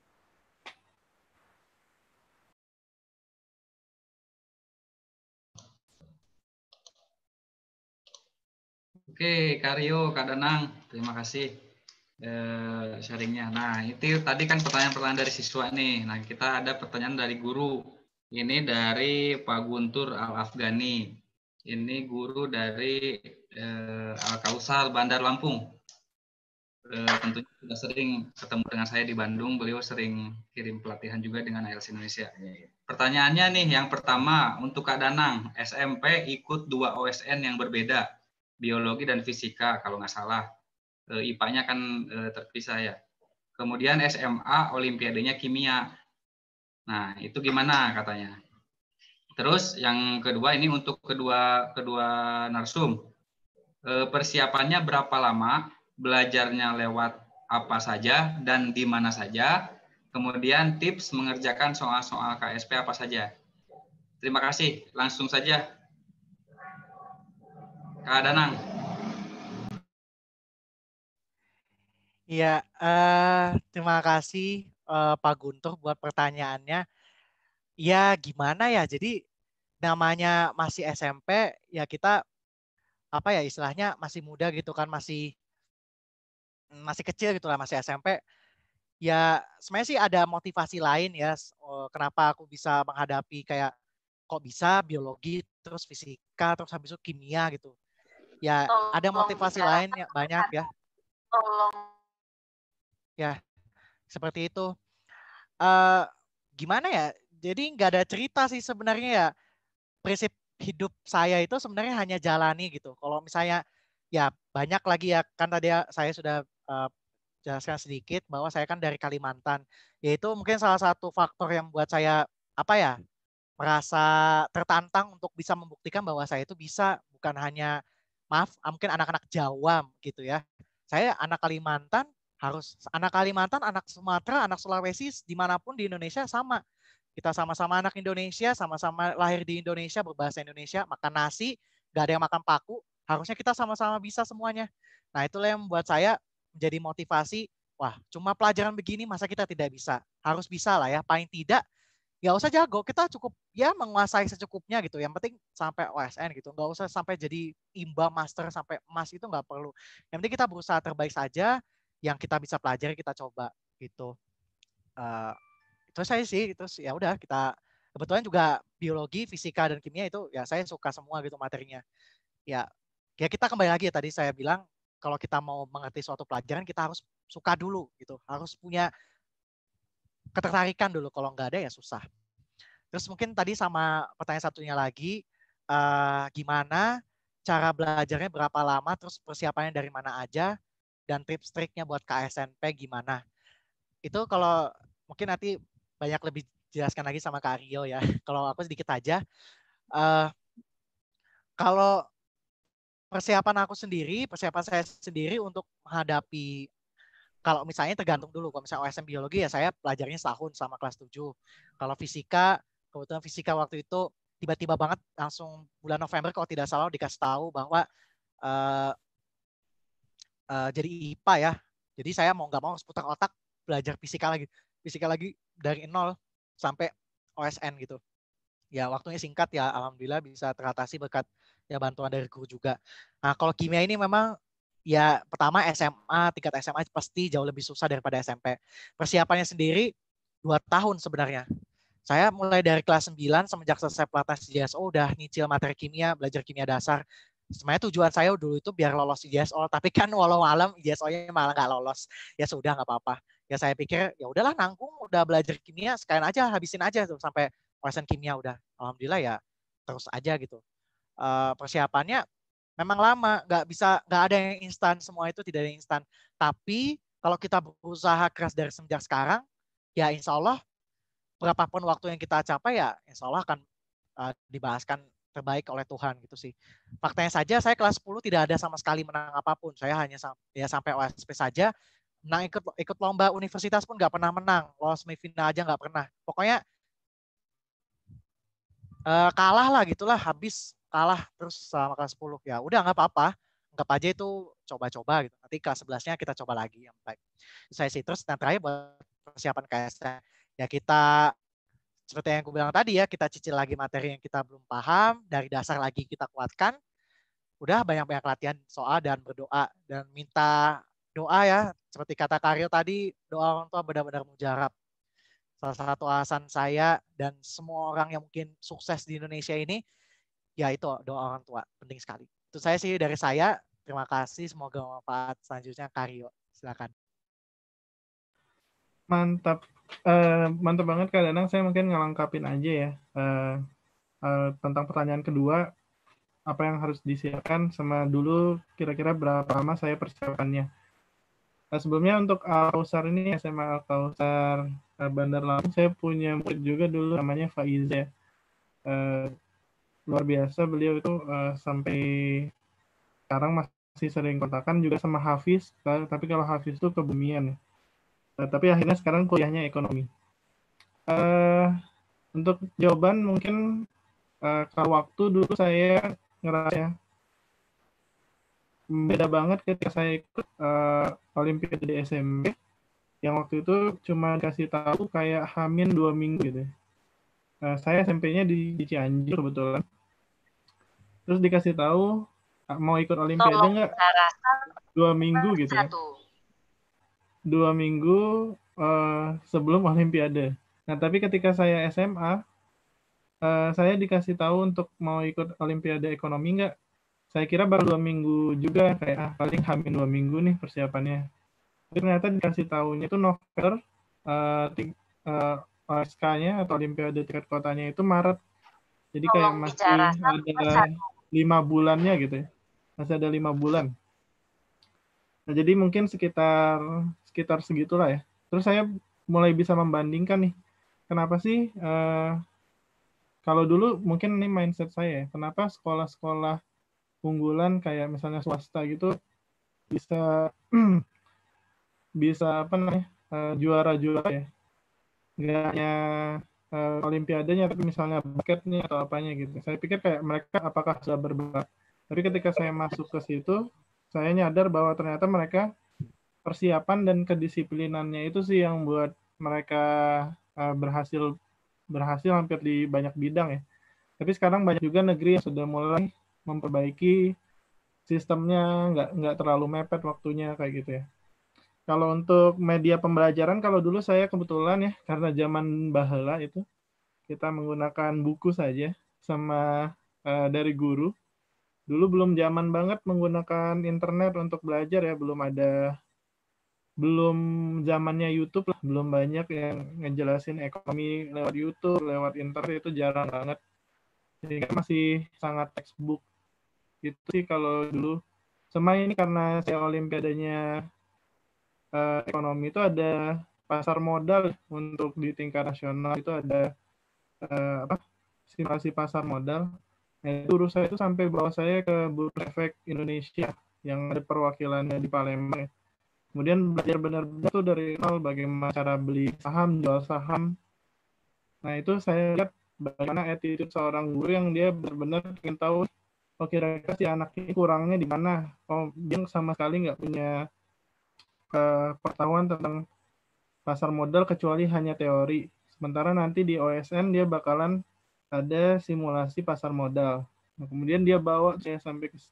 Oke, Karyo, Kak Danang, terima kasih sharingnya. Nah, itu tadi kan pertanyaan-pertanyaan dari siswa nih. Nah, kita ada pertanyaan dari guru. Ini dari Pak Guntur Al-Afghani. Ini guru dari Al-Kausar, Bandar Lampung. Tentunya sudah sering ketemu dengan saya di Bandung. Beliau sering kirim pelatihan juga dengan IELTS Indonesia. Pertanyaannya nih, yang pertama untuk Kak Danang. SMP ikut 2 OSN yang berbeda, biologi dan fisika kalau nggak salah. IPA-nya kan terpisah ya. Kemudian SMA olimpiadenya kimia. Nah, itu gimana katanya. Terus yang kedua ini untuk kedua narsum. Persiapannya berapa lama? Belajarnya lewat apa saja dan di mana saja? Kemudian tips mengerjakan soal-soal KSP apa saja? Terima kasih. Langsung saja. Kak Danang. Iya, terima kasih Pak Guntur buat pertanyaannya. Ya gimana ya, jadi namanya masih SMP, ya kita apa ya istilahnya masih muda gitu kan, masih kecil gitu lah, masih SMP. Ya sebenarnya sih ada motivasi lain ya, kenapa aku bisa menghadapi kayak kok bisa biologi, terus fisika, terus habis itu kimia gitu. Ya ada motivasi lain ya banyak ya. Ya seperti itu. Gimana ya? Jadi nggak ada cerita sih sebenarnya ya. hidup saya itu sebenarnya hanya jalani gitu. Kalau misalnya ya banyak lagi ya, kan tadi saya sudah jelaskan sedikit bahwa saya kan dari Kalimantan. Yaitu mungkin salah satu faktor yang buat saya apa ya, merasa tertantang untuk bisa membuktikan bahwa saya itu bisa, bukan hanya maaf mungkin anak-anak Jawa gitu ya. Saya anak Kalimantan, anak Kalimantan, anak Sumatera, anak Sulawesi, dimanapun di Indonesia sama. Kita sama-sama anak Indonesia, sama-sama lahir di Indonesia, berbahasa Indonesia, makan nasi, gak ada yang makan paku, harusnya kita sama-sama bisa semuanya. Nah itulah yang membuat saya menjadi motivasi, wah cuma pelajaran begini masa kita tidak bisa, harus bisa lah ya, paling tidak nggak usah jago, kita cukup ya menguasai secukupnya gitu. Yang penting sampai OSN gitu, nggak usah sampai jadi IMBA, master, sampai emas, itu nggak perlu. Yang penting kita berusaha terbaik saja, yang kita bisa pelajari kita coba gitu. Itu saya sih, itu ya udah kita kebetulan juga biologi, fisika dan kimia itu ya saya suka semua gitu materinya. Ya kita kembali lagi ya tadi saya bilang kalau kita mau mengerti suatu pelajaran kita harus suka dulu gitu, harus punya ketertarikan dulu, kalau nggak ada ya susah. Terus mungkin tadi sama pertanyaan satunya lagi, gimana cara belajarnya, berapa lama, terus persiapannya dari mana aja, dan tips-triknya buat KSNP gimana. Itu kalau mungkin nanti banyak lebih jelaskan lagi sama Kak Aryo ya. Kalau aku sedikit aja. Kalau persiapan saya sendiri untuk menghadapi, kalau misalnya tergantung dulu, kalau misalnya OSN biologi ya saya pelajarnya setahun sama kelas 7. Kalau fisika, kebetulan fisika waktu itu tiba-tiba banget langsung bulan November kalau tidak salah dikasih tahu bahwa jadi IPA ya. Jadi saya mau nggak mau harus putar otak belajar fisika lagi dari nol sampai OSN gitu. Ya waktunya singkat ya, alhamdulillah bisa teratasi berkat ya bantuan dari guru juga. Nah kalau kimia ini memang ya pertama tingkat SMA pasti jauh lebih susah daripada SMP. Persiapannya sendiri 2 tahun sebenarnya. Saya mulai dari kelas 9 semenjak selesai pelatnas JSO udah nyicil materi kimia, belajar kimia dasar. Sebenarnya tujuan saya dulu itu biar lolos JSO, tapi kan walau alam JSO-nya malah nggak lolos. Ya sudah nggak apa-apa. Ya saya pikir ya udahlah nanggung, udah belajar kimia sekalian aja habisin aja tuh sampai OSN kimia udah. Alhamdulillah ya terus aja gitu. Persiapannya memang lama, nggak ada yang instan, semua itu tidak ada yang instan. Tapi kalau kita berusaha keras dari semenjak sekarang, ya insya Allah berapapun waktu yang kita capai ya insya Allah akan dibahaskan terbaik oleh Tuhan gitu sih. Faktanya saja saya kelas 10 tidak ada sama sekali menang apapun. Saya hanya sampai OSP saja. Menang ikut lomba universitas pun nggak pernah menang. Lolos semifinal aja nggak pernah. Pokoknya kalah lah gitulah, habis kalah terus sama kelas 10. Ya udah nggak apa-apa. Anggap aja itu coba-coba gitu. Nanti kelas 11-nya kita coba lagi yang baik. Saya sih terus yang terakhir buat persiapan KSN. Ya kita seperti yang aku bilang tadi ya, kita cicil lagi materi yang kita belum paham, dari dasar lagi kita kuatkan. Udah banyak-banyak latihan soal dan berdoa dan minta doa ya. Seperti kata Karyo tadi, doa orang tua benar-benar mujarab. Salah satu alasan saya dan semua orang yang mungkin sukses di Indonesia ini, ya itu doa orang tua, penting sekali. Itu saya sih dari saya. Terima kasih, semoga bermanfaat. Selanjutnya Karyo, silakan. Mantap, mantap banget Kak Danang. Saya mungkin ngelengkapin aja ya tentang pertanyaan kedua, apa yang harus disiapkan sama dulu kira-kira berapa lama saya persiapannya. Sebelumnya untuk Al-Kausar ini, SMA Al-Kausar Bandar Lampung, saya punya murid juga dulu namanya Faiza. Luar biasa beliau itu, sampai sekarang masih sering kontakan juga sama Hafiz, tapi kalau Hafiz itu kebumian ya. Tapi akhirnya sekarang kuliahnya ekonomi. Untuk jawaban mungkin kalau waktu dulu saya ngerasa beda banget ketika saya ikut Olimpiade di SMP, yang waktu itu cuma kasih tahu kayak Hamin 2 minggu gitu. Saya SMP-nya di Cianjur kebetulan. Terus dikasih tahu mau ikut Olimpiade nggak? 2 minggu gitu ya. 2 minggu sebelum Olimpiade. Nah, tapi ketika saya SMA, saya dikasih tahu untuk mau ikut Olimpiade ekonomi nggak? Saya kira baru 2 minggu juga, kayak paling hamin 2 minggu nih persiapannya. Tapi ternyata dikasih tahunya itu November, OSK-nya atau Olimpiade tingkat kotanya itu Maret. Jadi kayak masih ada 5 bulannya gitu ya. Masih ada 5 bulan. Nah, jadi mungkin sekitar segitulah ya. Terus saya mulai bisa membandingkan nih. Kenapa sih kalau dulu mungkin ini mindset saya ya. Kenapa sekolah-sekolah unggulan kayak misalnya swasta gitu bisa bisa apa namanya juara-juara ya. Nggak hanya olimpiadanya, tapi misalnya basketnya atau apanya gitu. Saya pikir kayak mereka apakah sudah berbakat. Tapi ketika saya masuk ke situ, saya nyadar bahwa ternyata mereka persiapan dan kedisiplinannya itu sih yang buat mereka berhasil hampir di banyak bidang ya. Tapi sekarang banyak juga negeri yang sudah mulai memperbaiki sistemnya, nggak terlalu mepet waktunya kayak gitu ya. Kalau untuk media pembelajaran, kalau dulu saya kebetulan ya, karena zaman baheula itu, kita menggunakan buku saja sama dari guru. Dulu belum zaman banget menggunakan internet untuk belajar ya, belum zamannya YouTube lah, belum banyak yang ngejelasin ekonomi lewat YouTube, lewat internet itu jarang banget. Sehingga masih sangat textbook. Itu sih kalau dulu. Sama ini karena saya olimpiadanya ekonomi itu ada pasar modal untuk di tingkat nasional itu ada simulasi pasar modal. Nah, guru saya itu sampai bawa saya ke Bursa Efek Indonesia yang ada perwakilannya di Palembang. Kemudian belajar benar-benar tuh dari nol bagaimana cara beli saham, jual saham. Nah itu saya lihat bagaimana attitude seorang guru yang dia benar-benar ingin tahu, oh kira-kira si anak ini kurangnya di mana. Oh dia sama sekali nggak punya pengetahuan tentang pasar modal kecuali hanya teori. Sementara nanti di OSN dia bakalan ada simulasi pasar modal. Nah, kemudian dia bawa saya sampai ke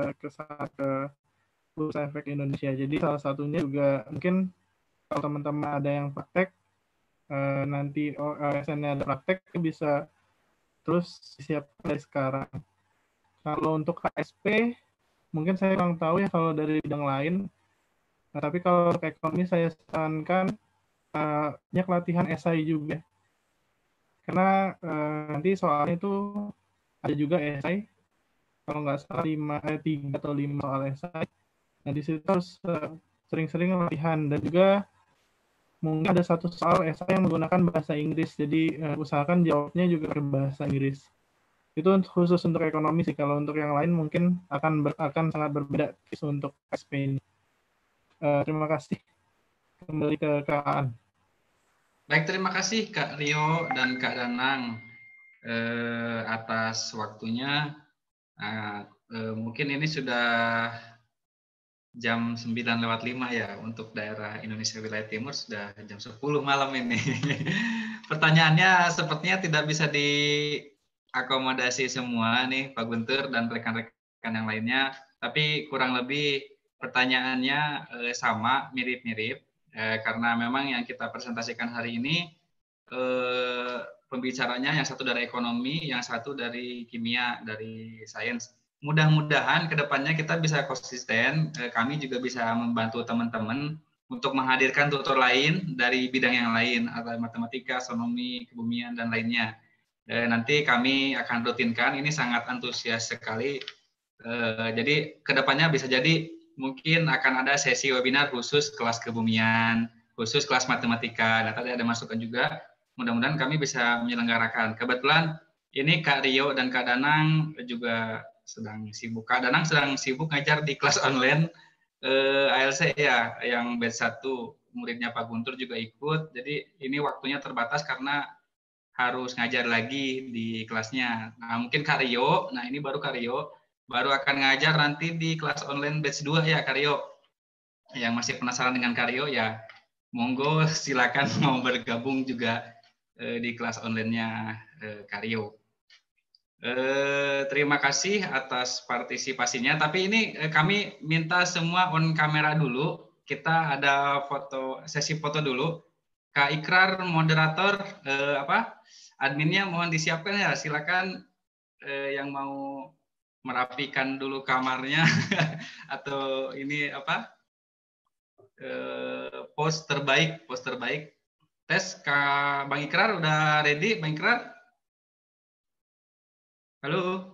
Bursa Efek Indonesia. Jadi salah satunya juga mungkin kalau teman-teman ada yang praktek, nanti OSN-nya ada praktek, bisa terus siapkan dari sekarang. Kalau untuk KSP, mungkin saya kurang tahu ya kalau dari bidang lain. Nah, tapi kalau untuk ekonomi saya sarankan banyak latihan esai juga. Karena nanti soalnya itu ada juga esai. Kalau nggak salah 3 atau 5 soal esai. Nah, di situ harus sering-sering latihan. Dan juga mungkin ada satu soal esai yang menggunakan bahasa Inggris. Jadi usahakan jawabnya juga ke bahasa Inggris. Itu khusus untuk ekonomi sih. Kalau untuk yang lain mungkin akan sangat berbeda untuk KSP ini. Terima kasih. Kembali ke Kak Aan. Baik, terima kasih Kak Rio dan Kak Danang atas waktunya. Mungkin ini sudah jam 9:05 ya, untuk daerah Indonesia wilayah timur sudah jam 10 malam ini. Pertanyaannya sepertinya tidak bisa diakomodasi semua nih Pak Guntur dan rekan-rekan yang lainnya, tapi kurang lebih pertanyaannya sama, mirip-mirip, karena memang yang kita presentasikan hari ini pembicaranya yang satu dari ekonomi, yang satu dari kimia, dari sains. Mudah-mudahan ke depannya kita bisa konsisten, kami juga bisa membantu teman-teman untuk menghadirkan tutor lain dari bidang yang lain, atau matematika, astronomi, kebumian, dan lainnya. Nanti kami akan rutinkan, ini sangat antusias sekali. Jadi ke depannya bisa jadi mungkin akan ada sesi webinar khusus kelas kebumian, khusus kelas matematika. Nah, tadi ada masukan juga. Mudah-mudahan kami bisa menyelenggarakan. Kebetulan ini Kak Rio dan Kak Danang juga sedang sibuk. Kak Danang sedang sibuk ngajar di kelas online ALC ya, yang batch 1. Muridnya Pak Guntur juga ikut. Jadi ini waktunya terbatas karena harus ngajar lagi di kelasnya. Nah, mungkin Kak Rio, nah ini baru Kak Rio, baru akan ngajar nanti di kelas online batch 2 ya Kak Rio. Yang masih penasaran dengan Kak Rio ya, monggo silakan mau bergabung juga di kelas online-nya Kak Rio. Terima kasih atas partisipasinya. Tapi ini kami minta semua on kamera dulu. Kita ada sesi foto dulu. Kak Ikrar, moderator, adminnya mohon disiapkan ya. Silakan yang mau merapikan dulu kamarnya atau ini post terbaik. Tes, Kak Bang Ikrar udah ready, Bang Ikrar? Halo.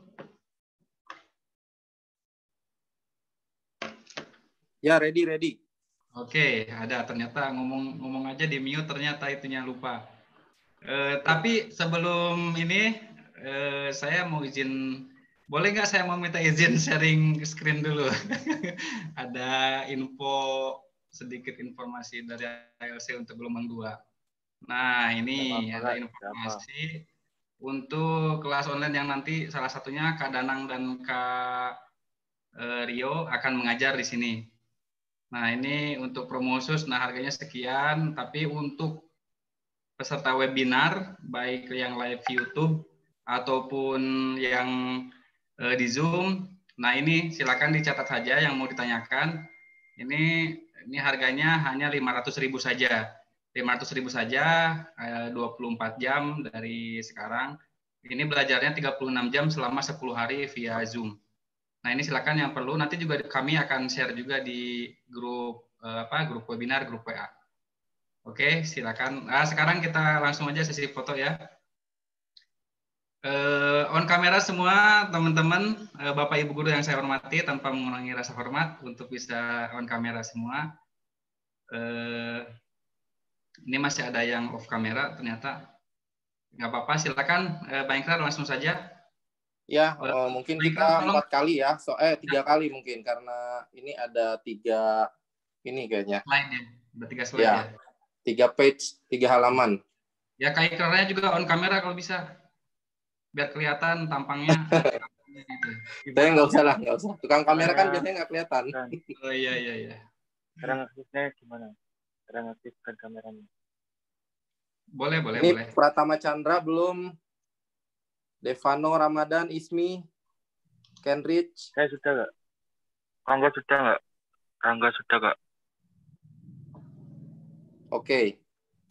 Ya, ready. Oke, ada ternyata ngomong aja di mute ternyata itunya lupa. Tapi sebelum ini saya mau izin, boleh nggak saya mau minta izin sharing screen dulu? Ada sedikit informasi dari ILC untuk gelombang 2. Nah, ini ada informasi untuk kelas online yang nanti salah satunya Kak Danang dan Kak Rio akan mengajar di sini. Nah, ini untuk promo khusus, nah harganya sekian, tapi untuk peserta webinar, baik yang live YouTube ataupun yang di Zoom, nah ini silakan dicatat saja yang mau ditanyakan. Ini harganya hanya 500.000 saja. 500.000 saja, 24 jam dari sekarang. Ini belajarnya 36 jam selama 10 hari via Zoom. Nah, ini silakan yang perlu. Nanti juga kami akan share juga di grup grup webinar, grup WA. Oke, silakan. Nah, sekarang kita langsung aja sesi foto ya. On kamera semua teman-teman, Bapak Ibu guru yang saya hormati, tanpa mengurangi rasa hormat untuk bisa on kamera semua. Ini masih ada yang off kamera ternyata. Nggak apa-apa, silakan Bang Ikrar langsung saja. Ya, mungkin kita 4 kali ya, 3 kali mungkin karena ini ada 3 ini kayaknya. Slide ya, ada 3 slide ya. 3 page, 3 halaman. Ya, Kak Ikrarnya juga on kamera kalau bisa, biar kelihatan tampangnya. Saya nggak usah. Tukang kamera kan biasanya nggak kelihatan. Oh iya. Cara ngaktifnya gimana? Cara ngaktifkan kameranya? Boleh. Ini Pratama Chandra belum. Devano Ramadan, Ismi, Kenrich. Saya sudah nggak? Rangga sudah nggak? Oke.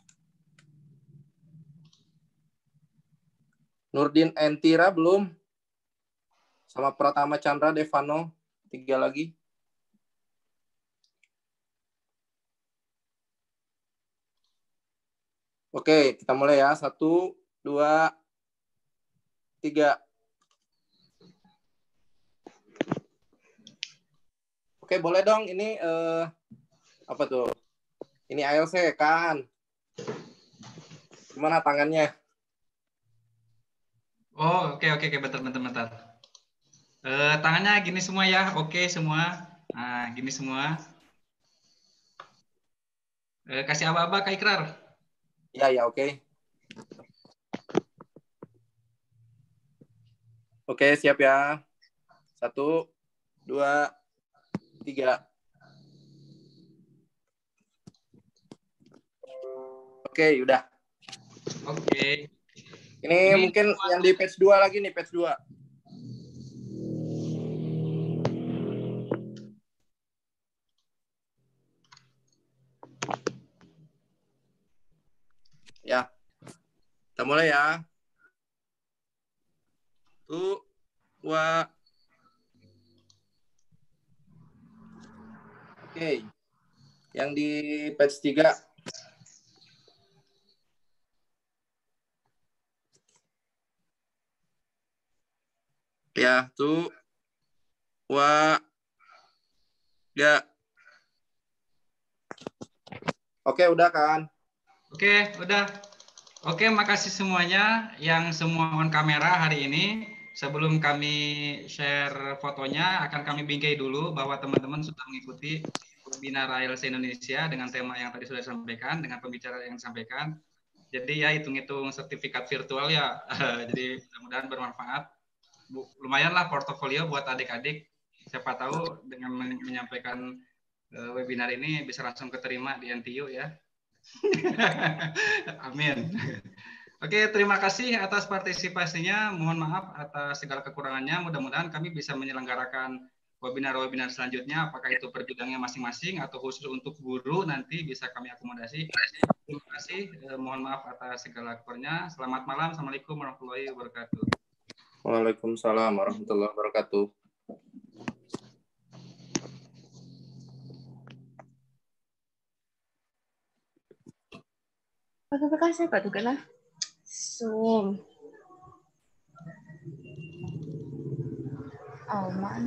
Nurdin Entira belum. Sama Pratama Chandra, Devano. 3 lagi. Oke, kita mulai ya. 1, 2, 3. Oke, boleh dong. Ini apa tuh? Ini ILC kan? Gimana tangannya? Oh, oke. Bentar. Tangannya gini semua ya. Oke semua. Nah, gini semua. Kasih aba-aba Kak Ikrar. Ya, oke. Oke, siap ya. 1, 2, 3. Oke, udah. Oke. Ini mungkin yang di page 2 lagi nih, page 2. Ya. Kita mulai ya. 1, 2. Oke. Yang di page 3. Ya, 1, 2, 3. Oke, udah kan? Oke, udah. Oke, makasih semuanya yang semua on kamera hari ini. Sebelum kami share fotonya, akan kami bingkai dulu bahwa teman-teman sudah mengikuti webinar ILC Indonesia dengan tema yang tadi sudah disampaikan, dengan pembicara yang disampaikan. Jadi ya hitung-hitung sertifikat virtual ya. Jadi mudah-mudahan bermanfaat. Lumayanlah portofolio buat adik-adik. Siapa tahu dengan menyampaikan webinar ini bisa langsung keterima di NTU ya. Amin. Oke, terima kasih atas partisipasinya. Mohon maaf atas segala kekurangannya. Mudah-mudahan kami bisa menyelenggarakan webinar-webinar selanjutnya. Apakah itu per bidangnya masing-masing atau khusus untuk guru, nanti bisa kami akomodasi. Terima kasih. Mohon maaf atas segala kekurangannya. Selamat malam. Assalamualaikum warahmatullahi wabarakatuh. Waalaikumsalam warahmatullahi wabarakatuh. Pagkakasya pa ito ka na? So, Alma